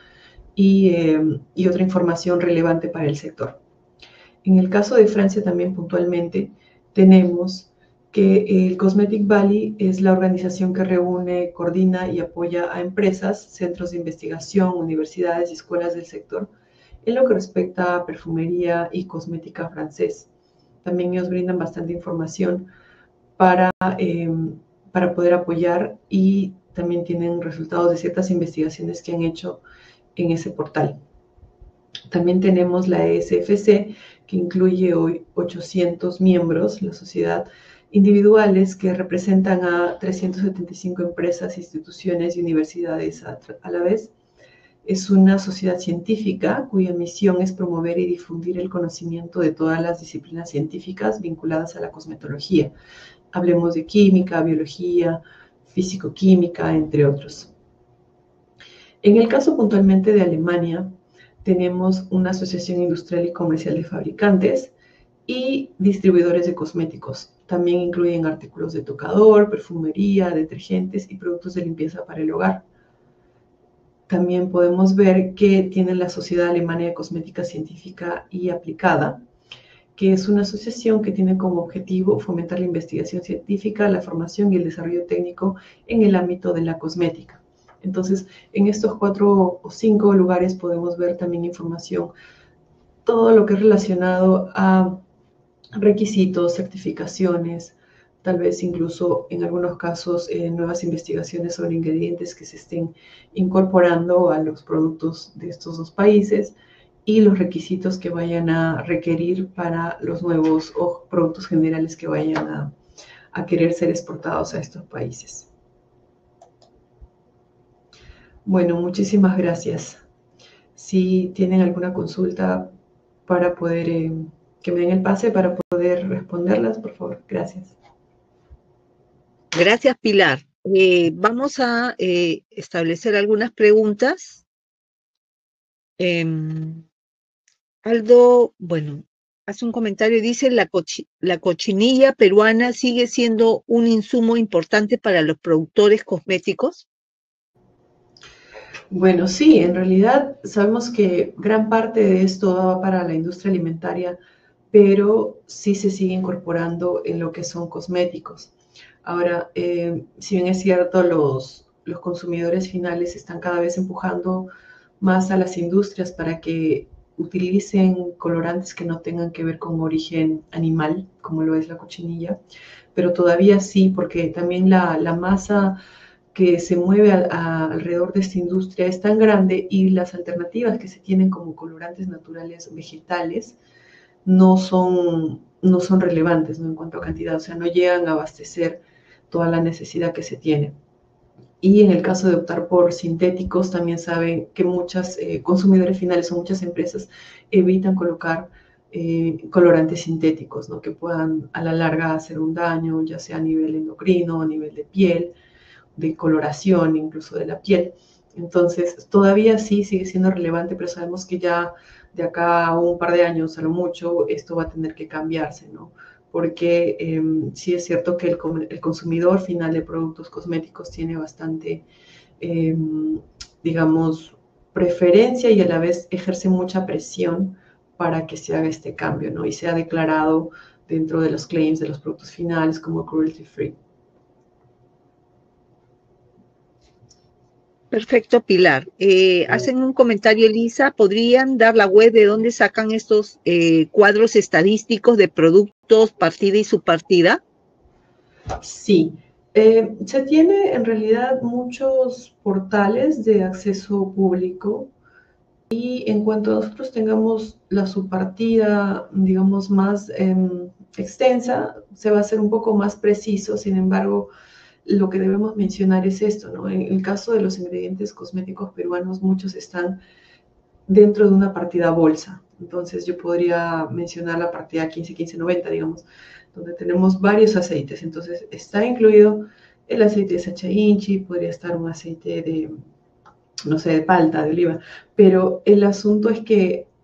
y otra información relevante para el sector. En el caso de Francia también puntualmente tenemos que el Cosmetic Valley es la organización que reúne, coordina y apoya a empresas, centros de investigación, universidades y escuelas del sector en lo que respecta a perfumería y cosmética francés. También ellos brindan bastante información para, para poder apoyar y también tienen resultados de ciertas investigaciones que han hecho en ese portal. También tenemos la ESFC, que incluye hoy 800 miembros, la sociedad individuales que representan a 375 empresas, instituciones y universidades a la vez. Es una sociedad científica cuya misión es promover y difundir el conocimiento de todas las disciplinas científicas vinculadas a la cosmetología. Hablemos de química, biología, físico-química, entre otros. En el caso puntualmente de Alemania, tenemos una asociación industrial y comercial de fabricantes y distribuidores de cosméticos. También incluyen artículos de tocador, perfumería, detergentes y productos de limpieza para el hogar. También podemos ver que tienen la Sociedad Alemana de Cosmética Científica y Aplicada, que es una asociación que tiene como objetivo fomentar la investigación científica, la formación y el desarrollo técnico en el ámbito de la cosmética. Entonces, en estos 4 o 5 lugares podemos ver también información, todo lo que es relacionado a requisitos, certificaciones, tal vez incluso en algunos casos nuevas investigaciones sobre ingredientes que se estén incorporando a los productos de estos 2 países y los requisitos que vayan a requerir para los nuevos o productos generales que vayan a querer ser exportados a estos países. Bueno, muchísimas gracias. Si tienen alguna consulta para poder, que me den el pase para poder responderlas, por favor. Gracias. Gracias, Pilar. Vamos a establecer algunas preguntas. Aldo, bueno, hace un comentario y dice, la cochinilla peruana sigue siendo un insumo importante para los productores cosméticos. Bueno, sí, en realidad sabemos que gran parte de esto va para la industria alimentaria, pero sí se sigue incorporando en lo que son cosméticos. Ahora, si bien es cierto, los consumidores finales están cada vez empujando más a las industrias para que utilicen colorantes que no tengan que ver con origen animal, como lo es la cochinilla, pero todavía sí, porque también la masa que se mueve alrededor de esta industria es tan grande y las alternativas que se tienen como colorantes naturales vegetales no son relevantes, ¿no? En cuanto a cantidad, o sea, no llegan a abastecer toda la necesidad que se tiene. Y en el caso de optar por sintéticos, también saben que muchos consumidores finales o muchas empresas evitan colocar colorantes sintéticos, ¿no? Que puedan a la larga hacer un daño, ya sea a nivel endocrino, a nivel de piel, de coloración, incluso de la piel. Entonces, todavía sí sigue siendo relevante, pero sabemos que ya de acá a un par de años, a lo mucho, esto va a tener que cambiarse, ¿no? Porque sí es cierto que el consumidor final de productos cosméticos tiene bastante, digamos, preferencia y a la vez ejerce mucha presión para que se haga este cambio, ¿no? Y sea declarado dentro de los claims de los productos finales como cruelty free. Perfecto, Pilar. Hacen un comentario, Elisa, ¿podrían dar la web de dónde sacan estos cuadros estadísticos de productos, partida y subpartida? Sí, se tiene en realidad muchos portales de acceso público y en cuanto nosotros tengamos la subpartida, digamos, más extensa, se va a hacer un poco más preciso. Sin embargo, lo que debemos mencionar es esto, ¿no? En el caso de los ingredientes cosméticos peruanos, muchos están dentro de una partida bolsa. Entonces yo podría mencionar la partida 15-15-90, digamos, donde tenemos varios aceites. Entonces está incluido el aceite de Sacha Inchi, podría estar un aceite de, no sé, de palta, de oliva. Pero el asunto es que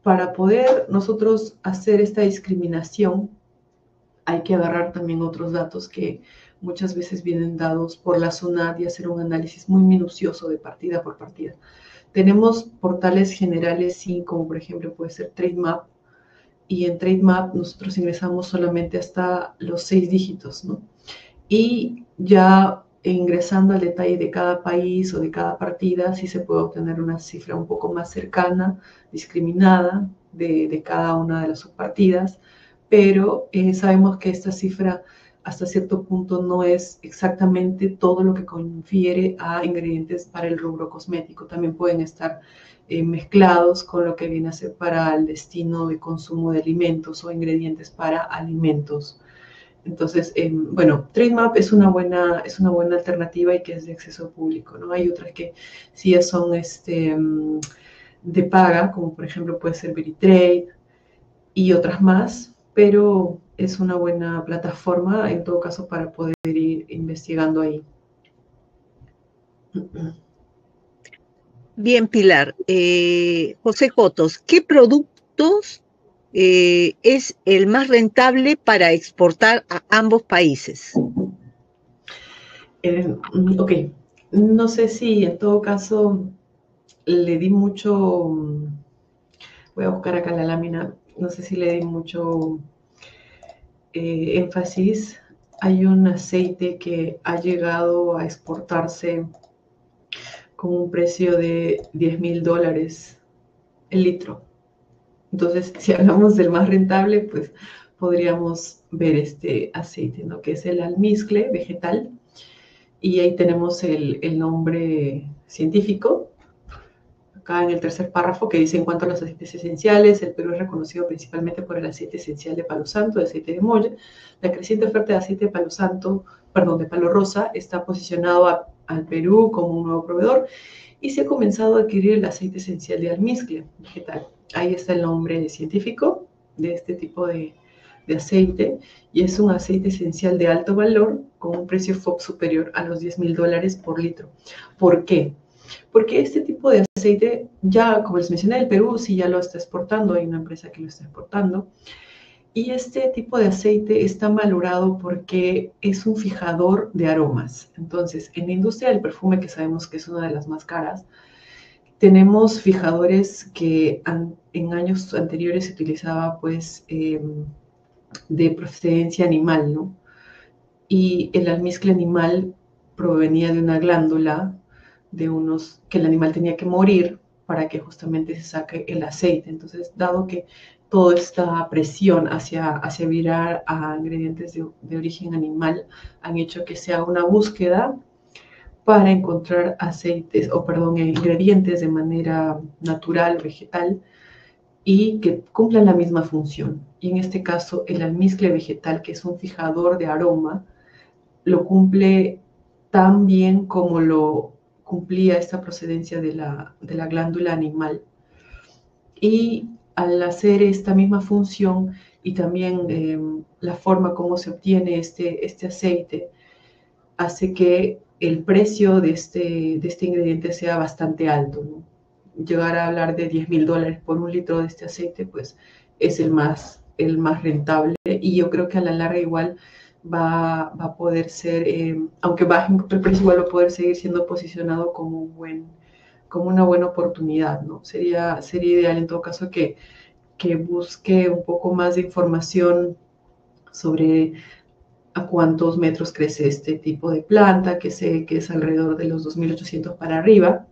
para poder nosotros hacer esta discriminación, hay que agarrar también otros datos que muchas veces vienen dados por la SUNAT y hacer un análisis muy minucioso de partida por partida. Tenemos portales generales, sí, como por ejemplo puede ser Trademap, y en Trademap nosotros ingresamos solamente hasta los 6 dígitos, ¿no? Y ya ingresando al detalle de cada país o de cada partida, sí se puede obtener una cifra un poco más cercana, discriminada de cada una de las subpartidas, pero sabemos que esta cifra hasta cierto punto no es exactamente todo lo que confiere a ingredientes para el rubro cosmético. También pueden estar mezclados con lo que viene a ser para el destino de consumo de alimentos o ingredientes para alimentos. Entonces, bueno, Trademap es una buena alternativa y que es de acceso público, ¿no? Hay otras que sí ya son de paga, como por ejemplo puede ser Veritrade y otras más, pero es una buena plataforma en todo caso para poder ir investigando ahí. Bien, Pilar. José Cotos, ¿qué productos es el más rentable para exportar a ambos países? Ok, no sé si en todo caso le di mucho, voy a buscar acá la lámina, no sé si le di mucho énfasis. Hay un aceite que ha llegado a exportarse con un precio de $10,000 el litro. Entonces, si hablamos del más rentable, pues podríamos ver este aceite, ¿no? Que es el almizcle vegetal. Y ahí tenemos el nombre científico, acá en el tercer párrafo, que dice: en cuanto a los aceites esenciales, el Perú es reconocido principalmente por el aceite esencial de palo santo, de aceite de molla. La creciente oferta de aceite de palo santo, perdón, de palo rosa, está posicionado al Perú como un nuevo proveedor y se ha comenzado a adquirir el aceite esencial de almizcle vegetal. Ahí está el nombre científico de este tipo de aceite, y es un aceite esencial de alto valor con un precio FOB superior a los $10,000 por litro. ¿Por qué? Porque este tipo de aceite, ya como les mencioné, el Perú sí ya lo está exportando, hay una empresa que lo está exportando, y este tipo de aceite está valorado porque es un fijador de aromas. Entonces, en la industria del perfume, que sabemos que es una de las más caras, tenemos fijadores que en años anteriores se utilizaba pues de procedencia animal, ¿no? Y el almizcle animal provenía de una glándula que el animal tenía que morir para que justamente se saque el aceite. Entonces, dado que toda esta presión hacia virar a ingredientes de origen animal han hecho que se haga una búsqueda para encontrar ingredientes de manera natural, vegetal, y que cumplan la misma función. Y en este caso, el almizcle vegetal, que es un fijador de aroma, lo cumple tan bien como lo cumplía esta procedencia de la glándula animal. Y al hacer esta misma función y también la forma como se obtiene este aceite, hace que el precio de este ingrediente sea bastante alto, ¿no? Llegar a hablar de $10,000 por un litro de este aceite, pues es el más rentable, y yo creo que a la larga igual va a poder ser, aunque baje un poco el precio, igual va a poder seguir siendo posicionado como una buena oportunidad, ¿no? Sería ideal en todo caso que busque un poco más de información sobre a cuántos metros crece este tipo de planta, que sé que es alrededor de los 2.800 para arriba,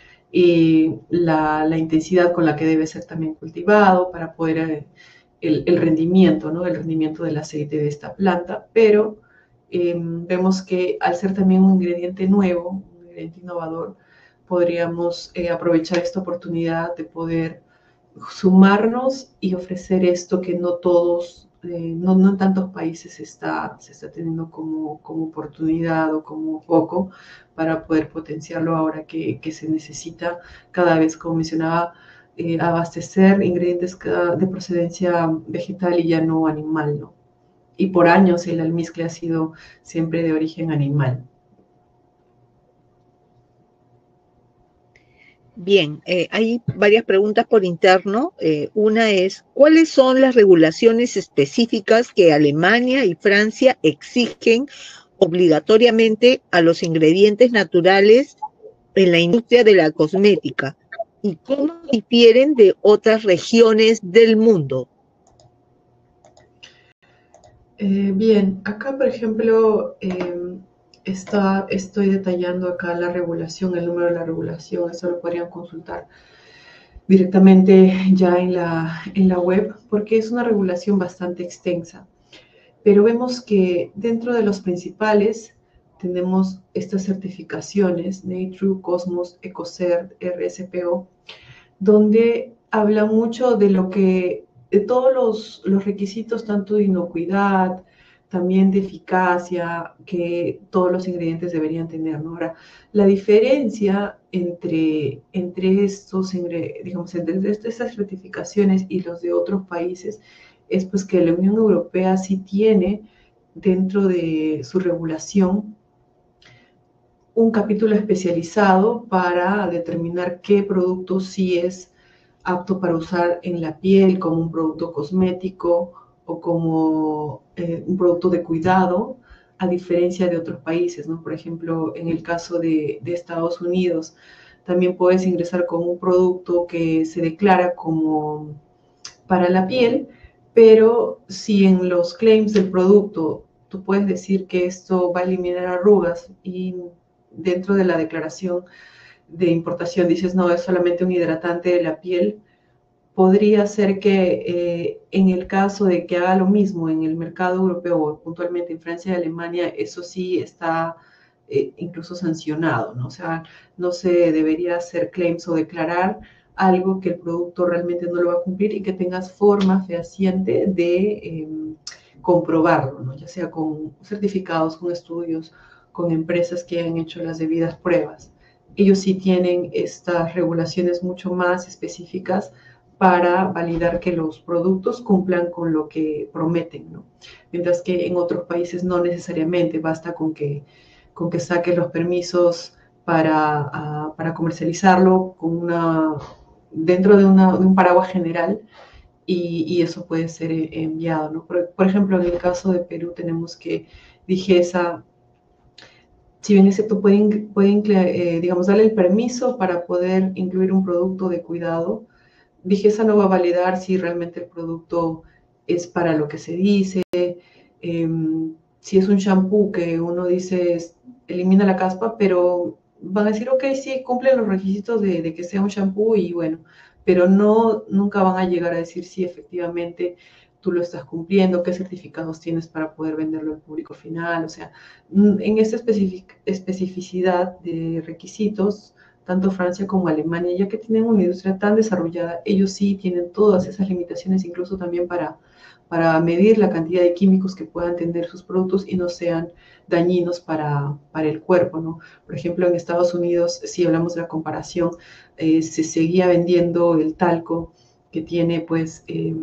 y la intensidad con la que debe ser también cultivado para poder el rendimiento, ¿no? El rendimiento del aceite de esta planta, pero vemos que al ser también un ingrediente nuevo, un ingrediente innovador, podríamos aprovechar esta oportunidad de poder sumarnos y ofrecer esto que no todos, no en tantos países se está teniendo como oportunidad o como foco para poder potenciarlo ahora que se necesita cada vez, como mencionaba, abastecer ingredientes de procedencia vegetal y ya no animal, ¿no? Y por años el almizcle ha sido siempre de origen animal. Bien, hay varias preguntas por interno. Una es, ¿cuáles son las regulaciones específicas que Alemania y Francia exigen obligatoriamente a los ingredientes naturales en la industria de la cosmética? ¿Y cómo difieren de otras regiones del mundo? Bien, acá por ejemplo estoy detallando acá la regulación, el número de la regulación, eso lo podrían consultar directamente ya en la web, porque es una regulación bastante extensa. Pero vemos que dentro de los principales tenemos estas certificaciones, NATRU, Cosmos, EcoCert, RSPO, donde habla mucho de lo que, de todos los requisitos, tanto de inocuidad, también de eficacia, que todos los ingredientes deberían tener, ¿no? Ahora, la diferencia entre estos, digamos, entre estas certificaciones y los de otros países es pues que la Unión Europea sí tiene dentro de su regulación un capítulo especializado para determinar qué producto sí es apto para usar en la piel como un producto cosmético o como un producto de cuidado, a diferencia de otros países, ¿no? Por ejemplo, en el caso de Estados Unidos, también puedes ingresar con un producto que se declara como para la piel, pero si en los claims del producto tú puedes decir que esto va a eliminar arrugas y dentro de la declaración de importación dices, no, es solamente un hidratante de la piel, podría ser que en el caso de que haga lo mismo en el mercado europeo o puntualmente en Francia y Alemania, eso sí está incluso sancionado, ¿no? O sea, no se debería hacer claims o declarar algo que el producto realmente no lo va a cumplir y que tengas forma fehaciente de comprobarlo, ¿no? Ya sea con certificados, con estudios, con empresas que han hecho las debidas pruebas. Ellos sí tienen estas regulaciones mucho más específicas para validar que los productos cumplan con lo que prometen, ¿no? Mientras que en otros países no necesariamente, basta con que saques los permisos para comercializarlo con dentro de un paraguas general y eso puede ser enviado, ¿no? Por ejemplo, en el caso de Perú tenemos que DIGESA, si bien es cierto, pueden digamos, darle el permiso para poder incluir un producto de cuidado. DIGESA no va a validar si realmente el producto es para lo que se dice. Si es un shampoo que uno dice elimina la caspa, pero van a decir, ok, sí, cumple los requisitos de que sea un shampoo y bueno, pero no, nunca van a llegar a decir si efectivamente tú lo estás cumpliendo, qué certificados tienes para poder venderlo al público final. O sea, en esta especificidad de requisitos, tanto Francia como Alemania, ya que tienen una industria tan desarrollada, ellos sí tienen todas esas limitaciones, incluso también para medir la cantidad de químicos que puedan tener sus productos y no sean dañinos para el cuerpo, ¿no? Por ejemplo, en Estados Unidos, si hablamos de la comparación, se seguía vendiendo el talco que tiene, pues,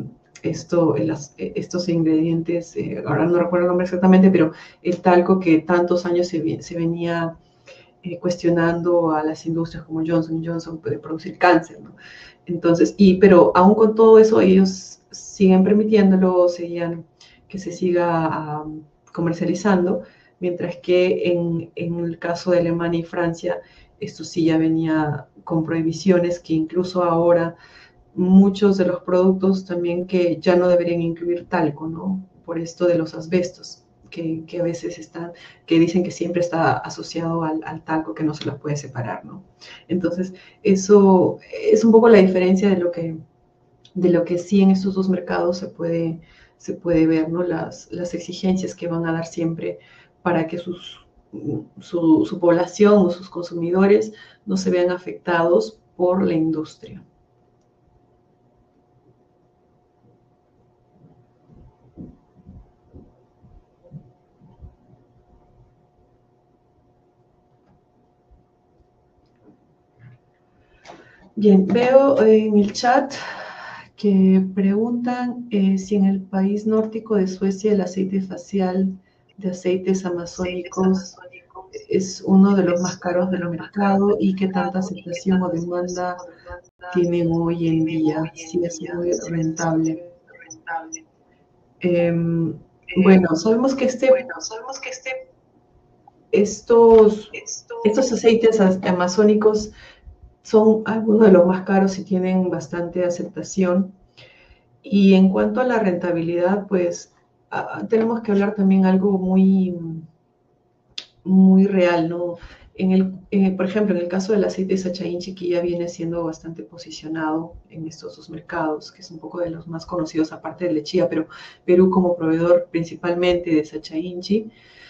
estos ingredientes, ahora no recuerdo el nombre exactamente, pero el talco que tantos años se venía cuestionando a las industrias como Johnson Johnson puede producir cáncer, ¿no? Entonces, pero aún con todo eso, ellos siguen permitiéndolo, seguían que se siga comercializando, mientras que en el caso de Alemania y Francia, esto sí ya venía con prohibiciones que incluso ahora muchos de los productos también que ya no deberían incluir talco, ¿no? Por esto de los asbestos, que a veces están, que dicen que siempre está asociado al talco, que no se los puede separar, ¿no? Entonces, eso es un poco la diferencia de lo que sí en estos dos mercados se puede ver, ¿no? Las exigencias que van a dar siempre para que su población o sus consumidores no se vean afectados por la industria. Bien, veo en el chat que preguntan si en el país nórdico de Suecia el aceite facial de aceites amazónicos es uno de los más caros del mercado y qué tanta aceptación o demanda tienen hoy en día, si es muy rentable. Bueno, sabemos que estos aceites amazónicos son algunos de los más caros y tienen bastante aceptación. Y en cuanto a la rentabilidad, pues tenemos que hablar también algo muy, muy real, ¿no? Por ejemplo, en el caso del aceite de Sacha Inchi, que ya viene siendo bastante posicionado en estos dos mercados, que es un poco de los más conocidos aparte de lechía, pero Perú como proveedor principalmente de Sacha Inchi,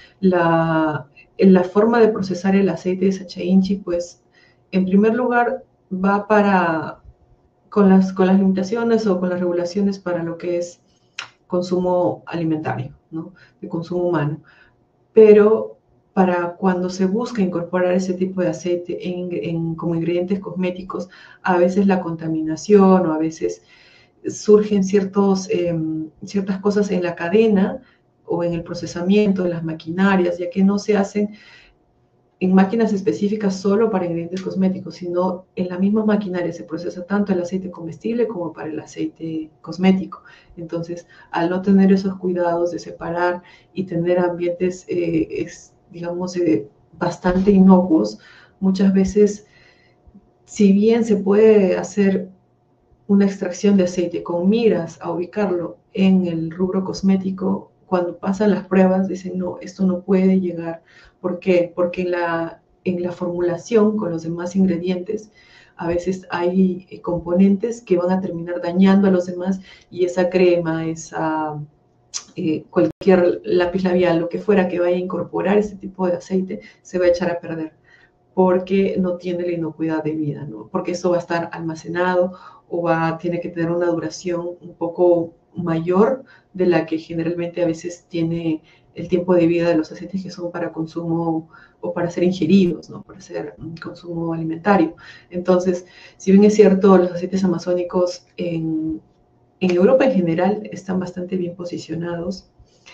la forma de procesar el aceite de Sacha Inchi, pues en primer lugar va con las limitaciones o con las regulaciones para lo que es consumo alimentario, ¿no? De consumo humano. Pero para cuando se busca incorporar ese tipo de aceite como ingredientes cosméticos, a veces la contaminación o a veces surgen ciertas cosas en la cadena o en el procesamiento de las maquinarias, ya que no se hacen en máquinas específicas solo para ingredientes cosméticos, sino en la misma maquinaria se procesa tanto el aceite comestible como para el aceite cosmético. Entonces, al no tener esos cuidados de separar y tener ambientes, digamos, bastante inocuos, muchas veces, si bien se puede hacer una extracción de aceite con miras a ubicarlo en el rubro cosmético, cuando pasan las pruebas dicen, no, esto no puede llegar. ¿Por qué? Porque en la formulación con los demás ingredientes, a veces hay componentes que van a terminar dañando a los demás y esa crema, cualquier lápiz labial, lo que fuera que vaya a incorporar ese tipo de aceite, se va a echar a perder porque no tiene la inocuidad debida, ¿no? Porque eso va a estar almacenado o tiene que tener una duración un poco mayor de la que generalmente a veces tiene el tiempo de vida de los aceites que son para consumo o para ser ingeridos, ¿no? Para ser consumo alimentario. Entonces, si bien es cierto, los aceites amazónicos en Europa en general están bastante bien posicionados,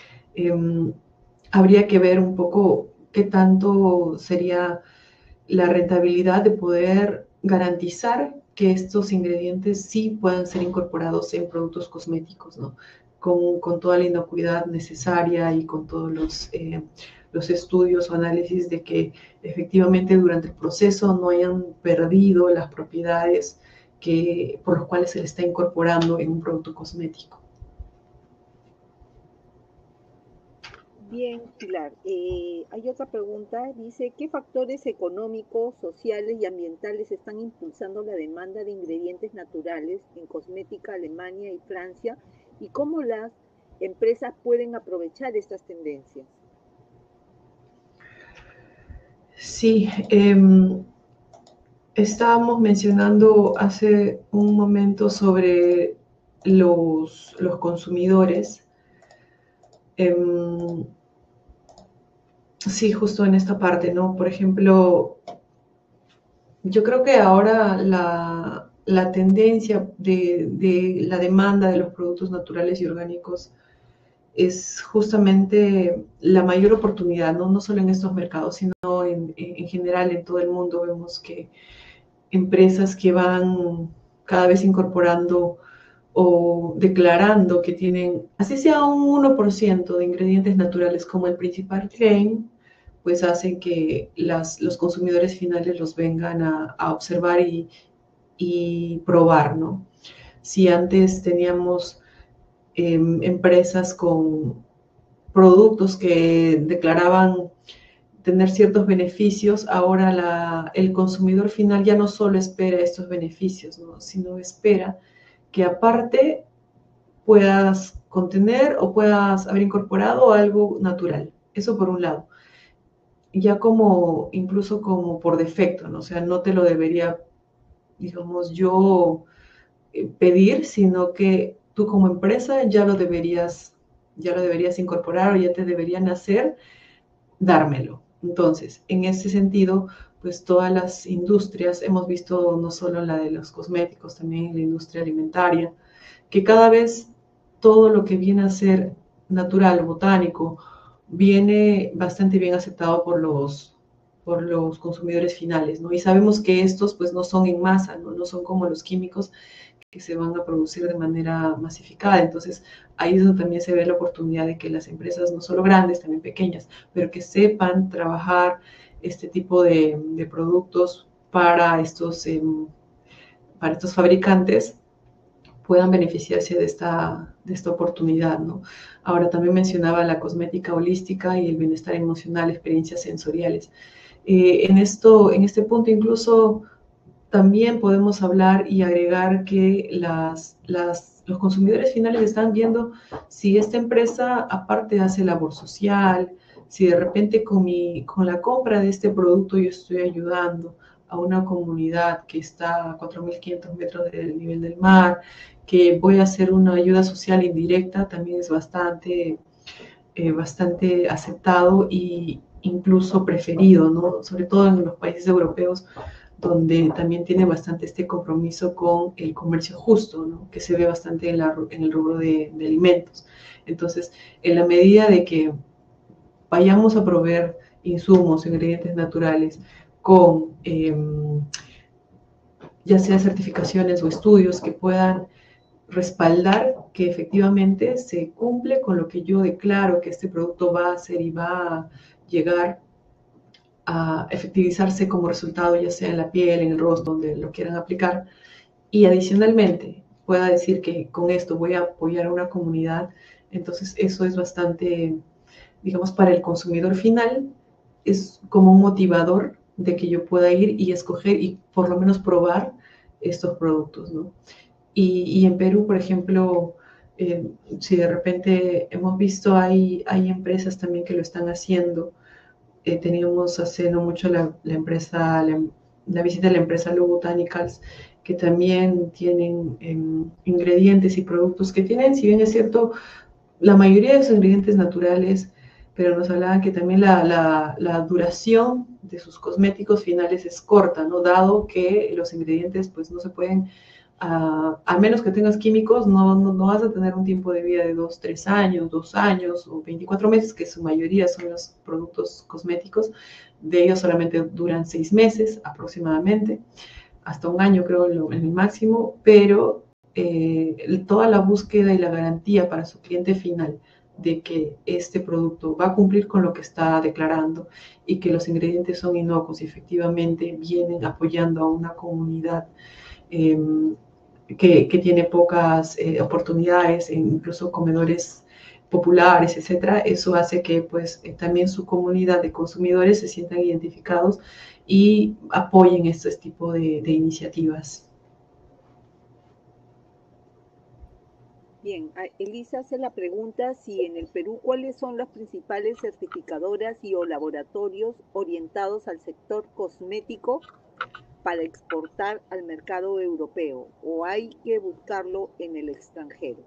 habría que ver un poco qué tanto sería la rentabilidad de poder garantizar que estos ingredientes sí puedan ser incorporados en productos cosméticos, ¿no? Con toda la inocuidad necesaria y con todos los estudios o análisis de que efectivamente durante el proceso no hayan perdido las propiedades por las cuales se le está incorporando en un producto cosmético. Bien, Pilar. Hay otra pregunta. Dice, ¿qué factores económicos, sociales y ambientales están impulsando la demanda de ingredientes naturales en cosmética Alemania y Francia? ¿Y cómo las empresas pueden aprovechar estas tendencias? Sí, estábamos mencionando hace un momento sobre los consumidores. Sí, justo en esta parte, ¿no? Por ejemplo, yo creo que ahora la tendencia de la demanda de los productos naturales y orgánicos es justamente la mayor oportunidad, ¿no? No solo en estos mercados, sino en general en todo el mundo. Vemos que empresas que van cada vez incorporando o declarando que tienen, así sea un 1% de ingredientes naturales como el principal claim, pues hacen que los consumidores finales los vengan a observar y probar, ¿no? Si antes teníamos empresas con productos que declaraban tener ciertos beneficios, ahora el consumidor final ya no solo espera estos beneficios, ¿no? Sino espera que aparte puedas contener o puedas haber incorporado algo natural. Eso por un lado. Ya incluso como por defecto, ¿no? O sea, no te lo debería, digamos, yo pedir, sino que tú como empresa ya lo deberías incorporar o ya te deberían hacer dármelo. Entonces, en ese sentido, pues todas las industrias, hemos visto no solo la de los cosméticos, también la industria alimentaria, que cada vez todo lo que viene a ser natural, botánico, viene bastante bien aceptado por por los consumidores finales, ¿no? Y sabemos que estos pues no son en masa, ¿no? No son como los químicos que se van a producir de manera masificada. Entonces, ahí es donde también se ve la oportunidad de que las empresas, no solo grandes, también pequeñas, pero que sepan trabajar este tipo de productos para estos fabricantes, puedan beneficiarse de esta oportunidad, ¿no? Ahora, también mencionaba la cosmética holística y el bienestar emocional, experiencias sensoriales. En este punto incluso también podemos hablar y agregar que los consumidores finales están viendo si esta empresa aparte hace labor social, si de repente con la compra de este producto yo estoy ayudando a una comunidad que está a 4.500 metros del nivel del mar, que voy a hacer una ayuda social indirecta, también es bastante aceptado e incluso preferido, ¿no? Sobre todo en los países europeos, donde también tiene bastante este compromiso con el comercio justo, ¿no? Que se ve bastante en el rubro de alimentos. Entonces, en la medida de que vayamos a proveer insumos, ingredientes naturales con ya sea certificaciones o estudios que puedan respaldar que efectivamente se cumple con lo que yo declaro que este producto va a hacer y va a llegar a efectivizarse como resultado, ya sea en la piel, en el rostro, donde lo quieran aplicar, y adicionalmente pueda decir que con esto voy a apoyar a una comunidad, entonces eso es bastante, digamos, para el consumidor final, es como un motivador de que yo pueda ir y escoger y por lo menos probar estos productos, ¿no? Y en Perú, por ejemplo, si de repente hemos visto, hay empresas también que lo están haciendo. Teníamos hace no mucho la visita de la empresa Low Botanicals, que también tienen ingredientes y productos que tienen, si bien es cierto, la mayoría de los ingredientes naturales, pero nos hablaban que también la duración de sus cosméticos finales es corta, ¿no? Dado que los ingredientes pues no se pueden, a menos que tengas químicos, no vas a tener un tiempo de vida de 2, 3 años, 2 años o 24 meses, que su mayoría son los productos cosméticos. De ellos solamente duran 6 meses aproximadamente, hasta un año creo en el máximo, pero toda la búsqueda y la garantía para su cliente final de que este producto va a cumplir con lo que está declarando y que los ingredientes son inocuos y efectivamente vienen apoyando a una comunidad eh, que tiene pocas oportunidades, incluso comedores populares, etcétera. Eso hace que pues también su comunidad de consumidores se sientan identificados y apoyen este tipo de iniciativas. Bien, Elisa hace la pregunta si en el Perú, ¿cuáles son las principales certificadoras y o laboratorios orientados al sector cosmético para exportar al mercado europeo o hay que buscarlo en el extranjero?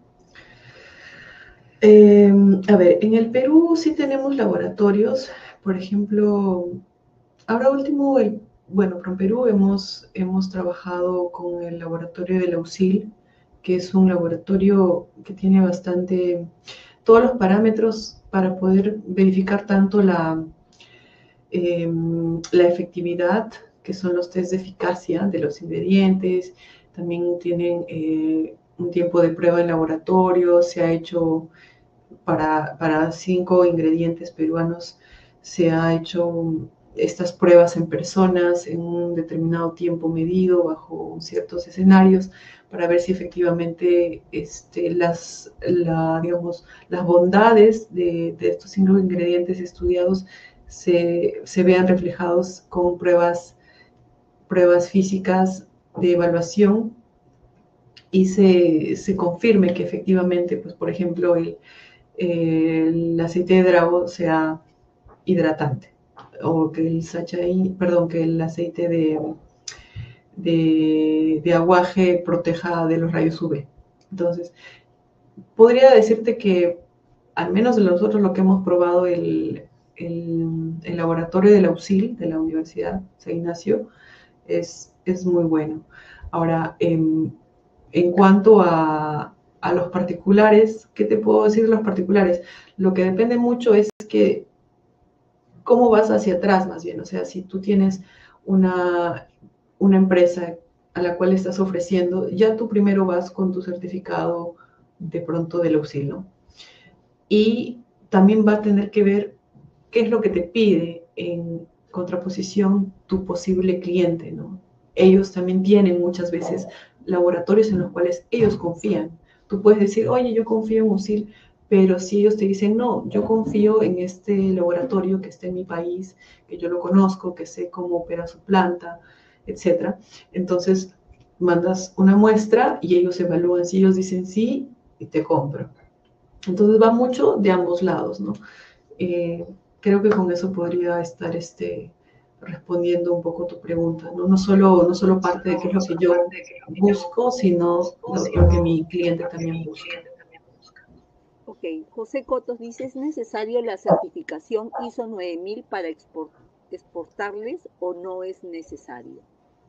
A ver, en el Perú sí tenemos laboratorios, por ejemplo, ahora último, bueno, en Perú hemos trabajado con el laboratorio de la USIL, que es un laboratorio que tiene todos los parámetros para poder verificar tanto la efectividad, que son los test de eficacia de los ingredientes, también tienen un tiempo de prueba en laboratorio, se ha hecho para 5 ingredientes peruanos, se ha hecho estas pruebas en personas en un determinado tiempo medido bajo ciertos escenarios para ver si efectivamente digamos, las bondades de estos 5 ingredientes estudiados se vean reflejados con pruebas físicas de evaluación y se confirme que efectivamente, pues, por ejemplo, el aceite de drago sea hidratante o que que el aceite de aguaje proteja de los rayos UV. Entonces, podría decirte que al menos de nosotros lo que hemos probado el laboratorio de la USIL, de la Universidad San Ignacio, es muy bueno. Ahora, en cuanto a los particulares, ¿qué te puedo decir de los particulares? Lo que depende mucho es que ¿cómo vas hacia atrás más bien? O sea, si tú tienes una empresa a la cual estás ofreciendo, ya tú primero vas con tu certificado de pronto del auxilio. Y también va a tener que ver qué es lo que te pide en contraposición tu posible cliente, ¿no? Ellos también tienen muchas veces laboratorios en los cuales ellos confían. Tú puedes decir, oye, yo confío en USIL, pero si ellos te dicen, no, yo confío en este laboratorio que está en mi país, que yo lo conozco, que sé cómo opera su planta, etcétera. Entonces, mandas una muestra y ellos evalúan. Si ellos dicen sí, y te compro. Entonces va mucho de ambos lados, ¿no? Eh, Creo que con eso podría estar respondiendo un poco tu pregunta, ¿no? No solo parte de qué es lo que yo busco, sino lo que mi cliente también busca. Ok, José Cotos dice, ¿es necesario la certificación ISO 9000 para exportarles o no es necesario?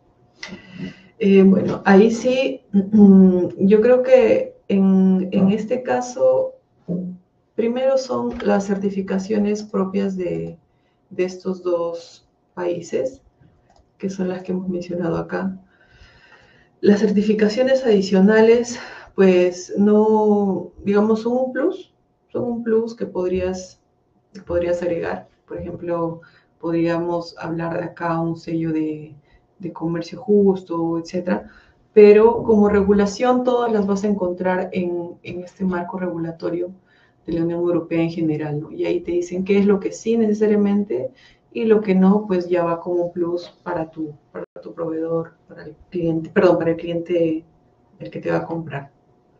Bueno, ahí sí, yo creo que en este caso, primero son las certificaciones propias de estos dos países, que son las que hemos mencionado acá. Las certificaciones adicionales, pues no, digamos, son un plus que podrías agregar. Por ejemplo, podríamos hablar de acá un sello de comercio justo, etcétera. Pero como regulación, todas las vas a encontrar en este marco regulatorio de la Unión Europea en general, ¿no? Y ahí te dicen qué es lo que sí necesariamente y lo que no, pues ya va como un plus para tu proveedor, para el cliente, perdón, para el cliente el que te va a comprar.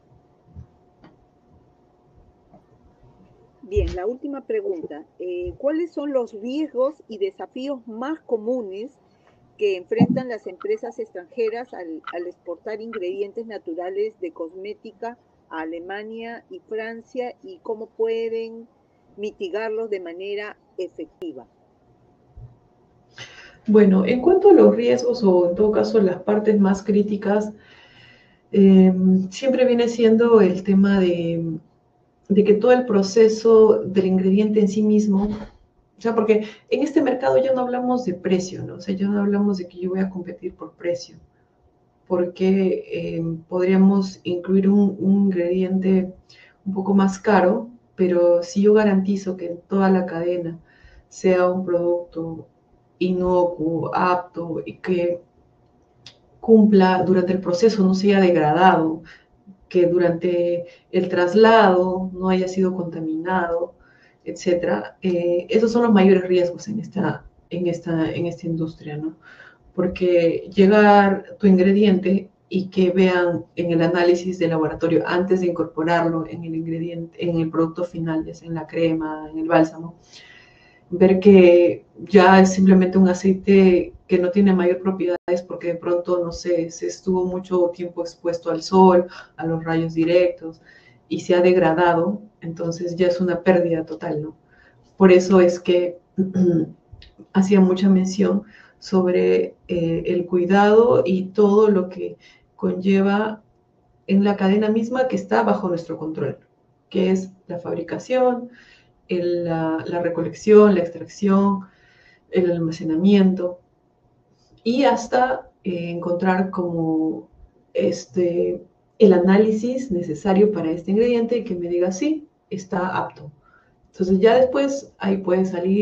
Bien, la última pregunta. ¿Cuáles son los riesgos y desafíos más comunes que enfrentan las empresas extranjeras al exportar ingredientes naturales de cosmética a Alemania y Francia y cómo pueden mitigarlos de manera efectiva? Bueno, en cuanto a los riesgos o en todo caso las partes más críticas, siempre viene siendo el tema de que todo el proceso del ingrediente en sí mismo, o sea, porque en este mercado ya no hablamos de precio, ¿no? O sea, ya no hablamos de que yo voy a competir por precio, porque podríamos incluir un ingrediente un poco más caro, pero si yo garantizo que en toda la cadena sea un producto inocuo, apto y que cumpla durante el proceso, no sea degradado, que durante el traslado no haya sido contaminado, etcétera. Esos son los mayores riesgos en esta industria, ¿no? Porque llegar tu ingrediente y que vean en el análisis de laboratorio antes de incorporarlo en el ingrediente, en el producto final, ya sea en la crema, en el bálsamo, ver que ya es simplemente un aceite que no tiene mayor propiedades porque de pronto, no sé, se estuvo mucho tiempo expuesto al sol, a los rayos directos y se ha degradado, entonces ya es una pérdida total, ¿no? Por eso es que hacía mucha mención sobre el cuidado y todo lo que conlleva en la cadena misma que está bajo nuestro control, que es la fabricación, la recolección, la extracción, el almacenamiento y hasta encontrar como el análisis necesario para este ingrediente que me diga sí, está apto. Entonces ya después ahí puedes salir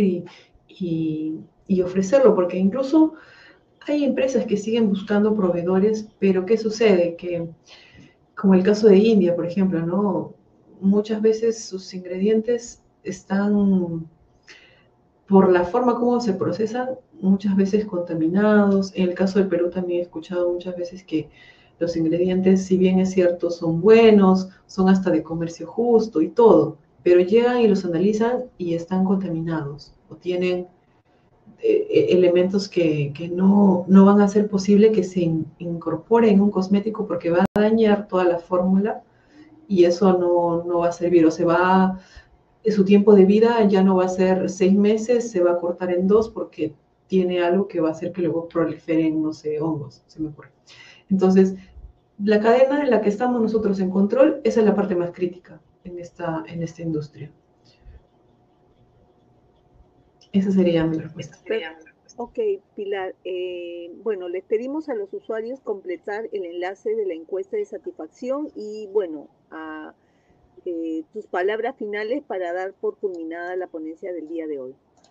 y ofrecerlo, porque incluso hay empresas que siguen buscando proveedores, pero ¿qué sucede? Que como el caso de India, por ejemplo, ¿no? Muchas veces sus ingredientes están por la forma como se procesan, muchas veces contaminados. En el caso del Perú también he escuchado muchas veces que los ingredientes, si bien es cierto, son buenos, son hasta de comercio justo y todo, pero llegan y los analizan y están contaminados o tienen elementos que no van a hacer posible que se incorpore en un cosmético porque va a dañar toda la fórmula y eso no va a servir o se va su tiempo de vida ya no va a ser 6 meses, se va a cortar en 2 porque tiene algo que va a hacer que luego proliferen, no sé, hongos, se me ocurre. Entonces, la cadena en la que estamos nosotros en control, esa es la parte más crítica en esta industria. Esa sería mi respuesta. Ok, Pilar. Bueno, les pedimos a los usuarios completar el enlace de la encuesta de satisfacción y, bueno, tus palabras finales para dar por culminada la ponencia del día de hoy.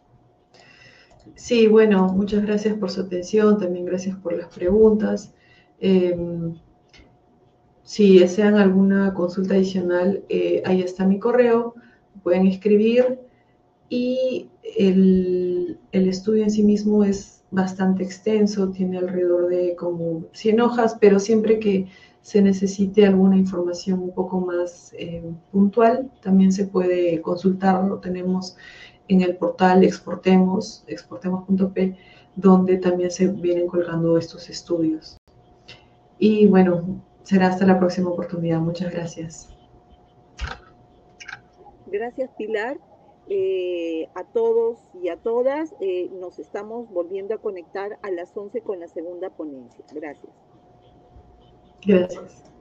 Sí, bueno, muchas gracias por su atención, también gracias por las preguntas. Eh, si desean alguna consulta adicional, ahí está mi correo, pueden escribir. Y el estudio en sí mismo es bastante extenso, tiene alrededor de como 100 hojas, pero siempre que se necesite alguna información un poco más puntual, también se puede consultar. Lo tenemos en el portal Exportemos, exportemos.p, donde también se vienen colgando estos estudios. Y bueno, será hasta la próxima oportunidad. Muchas gracias. Gracias, Pilar. A todos y a todas, nos estamos volviendo a conectar a las 11 con la segunda ponencia. Gracias. Gracias.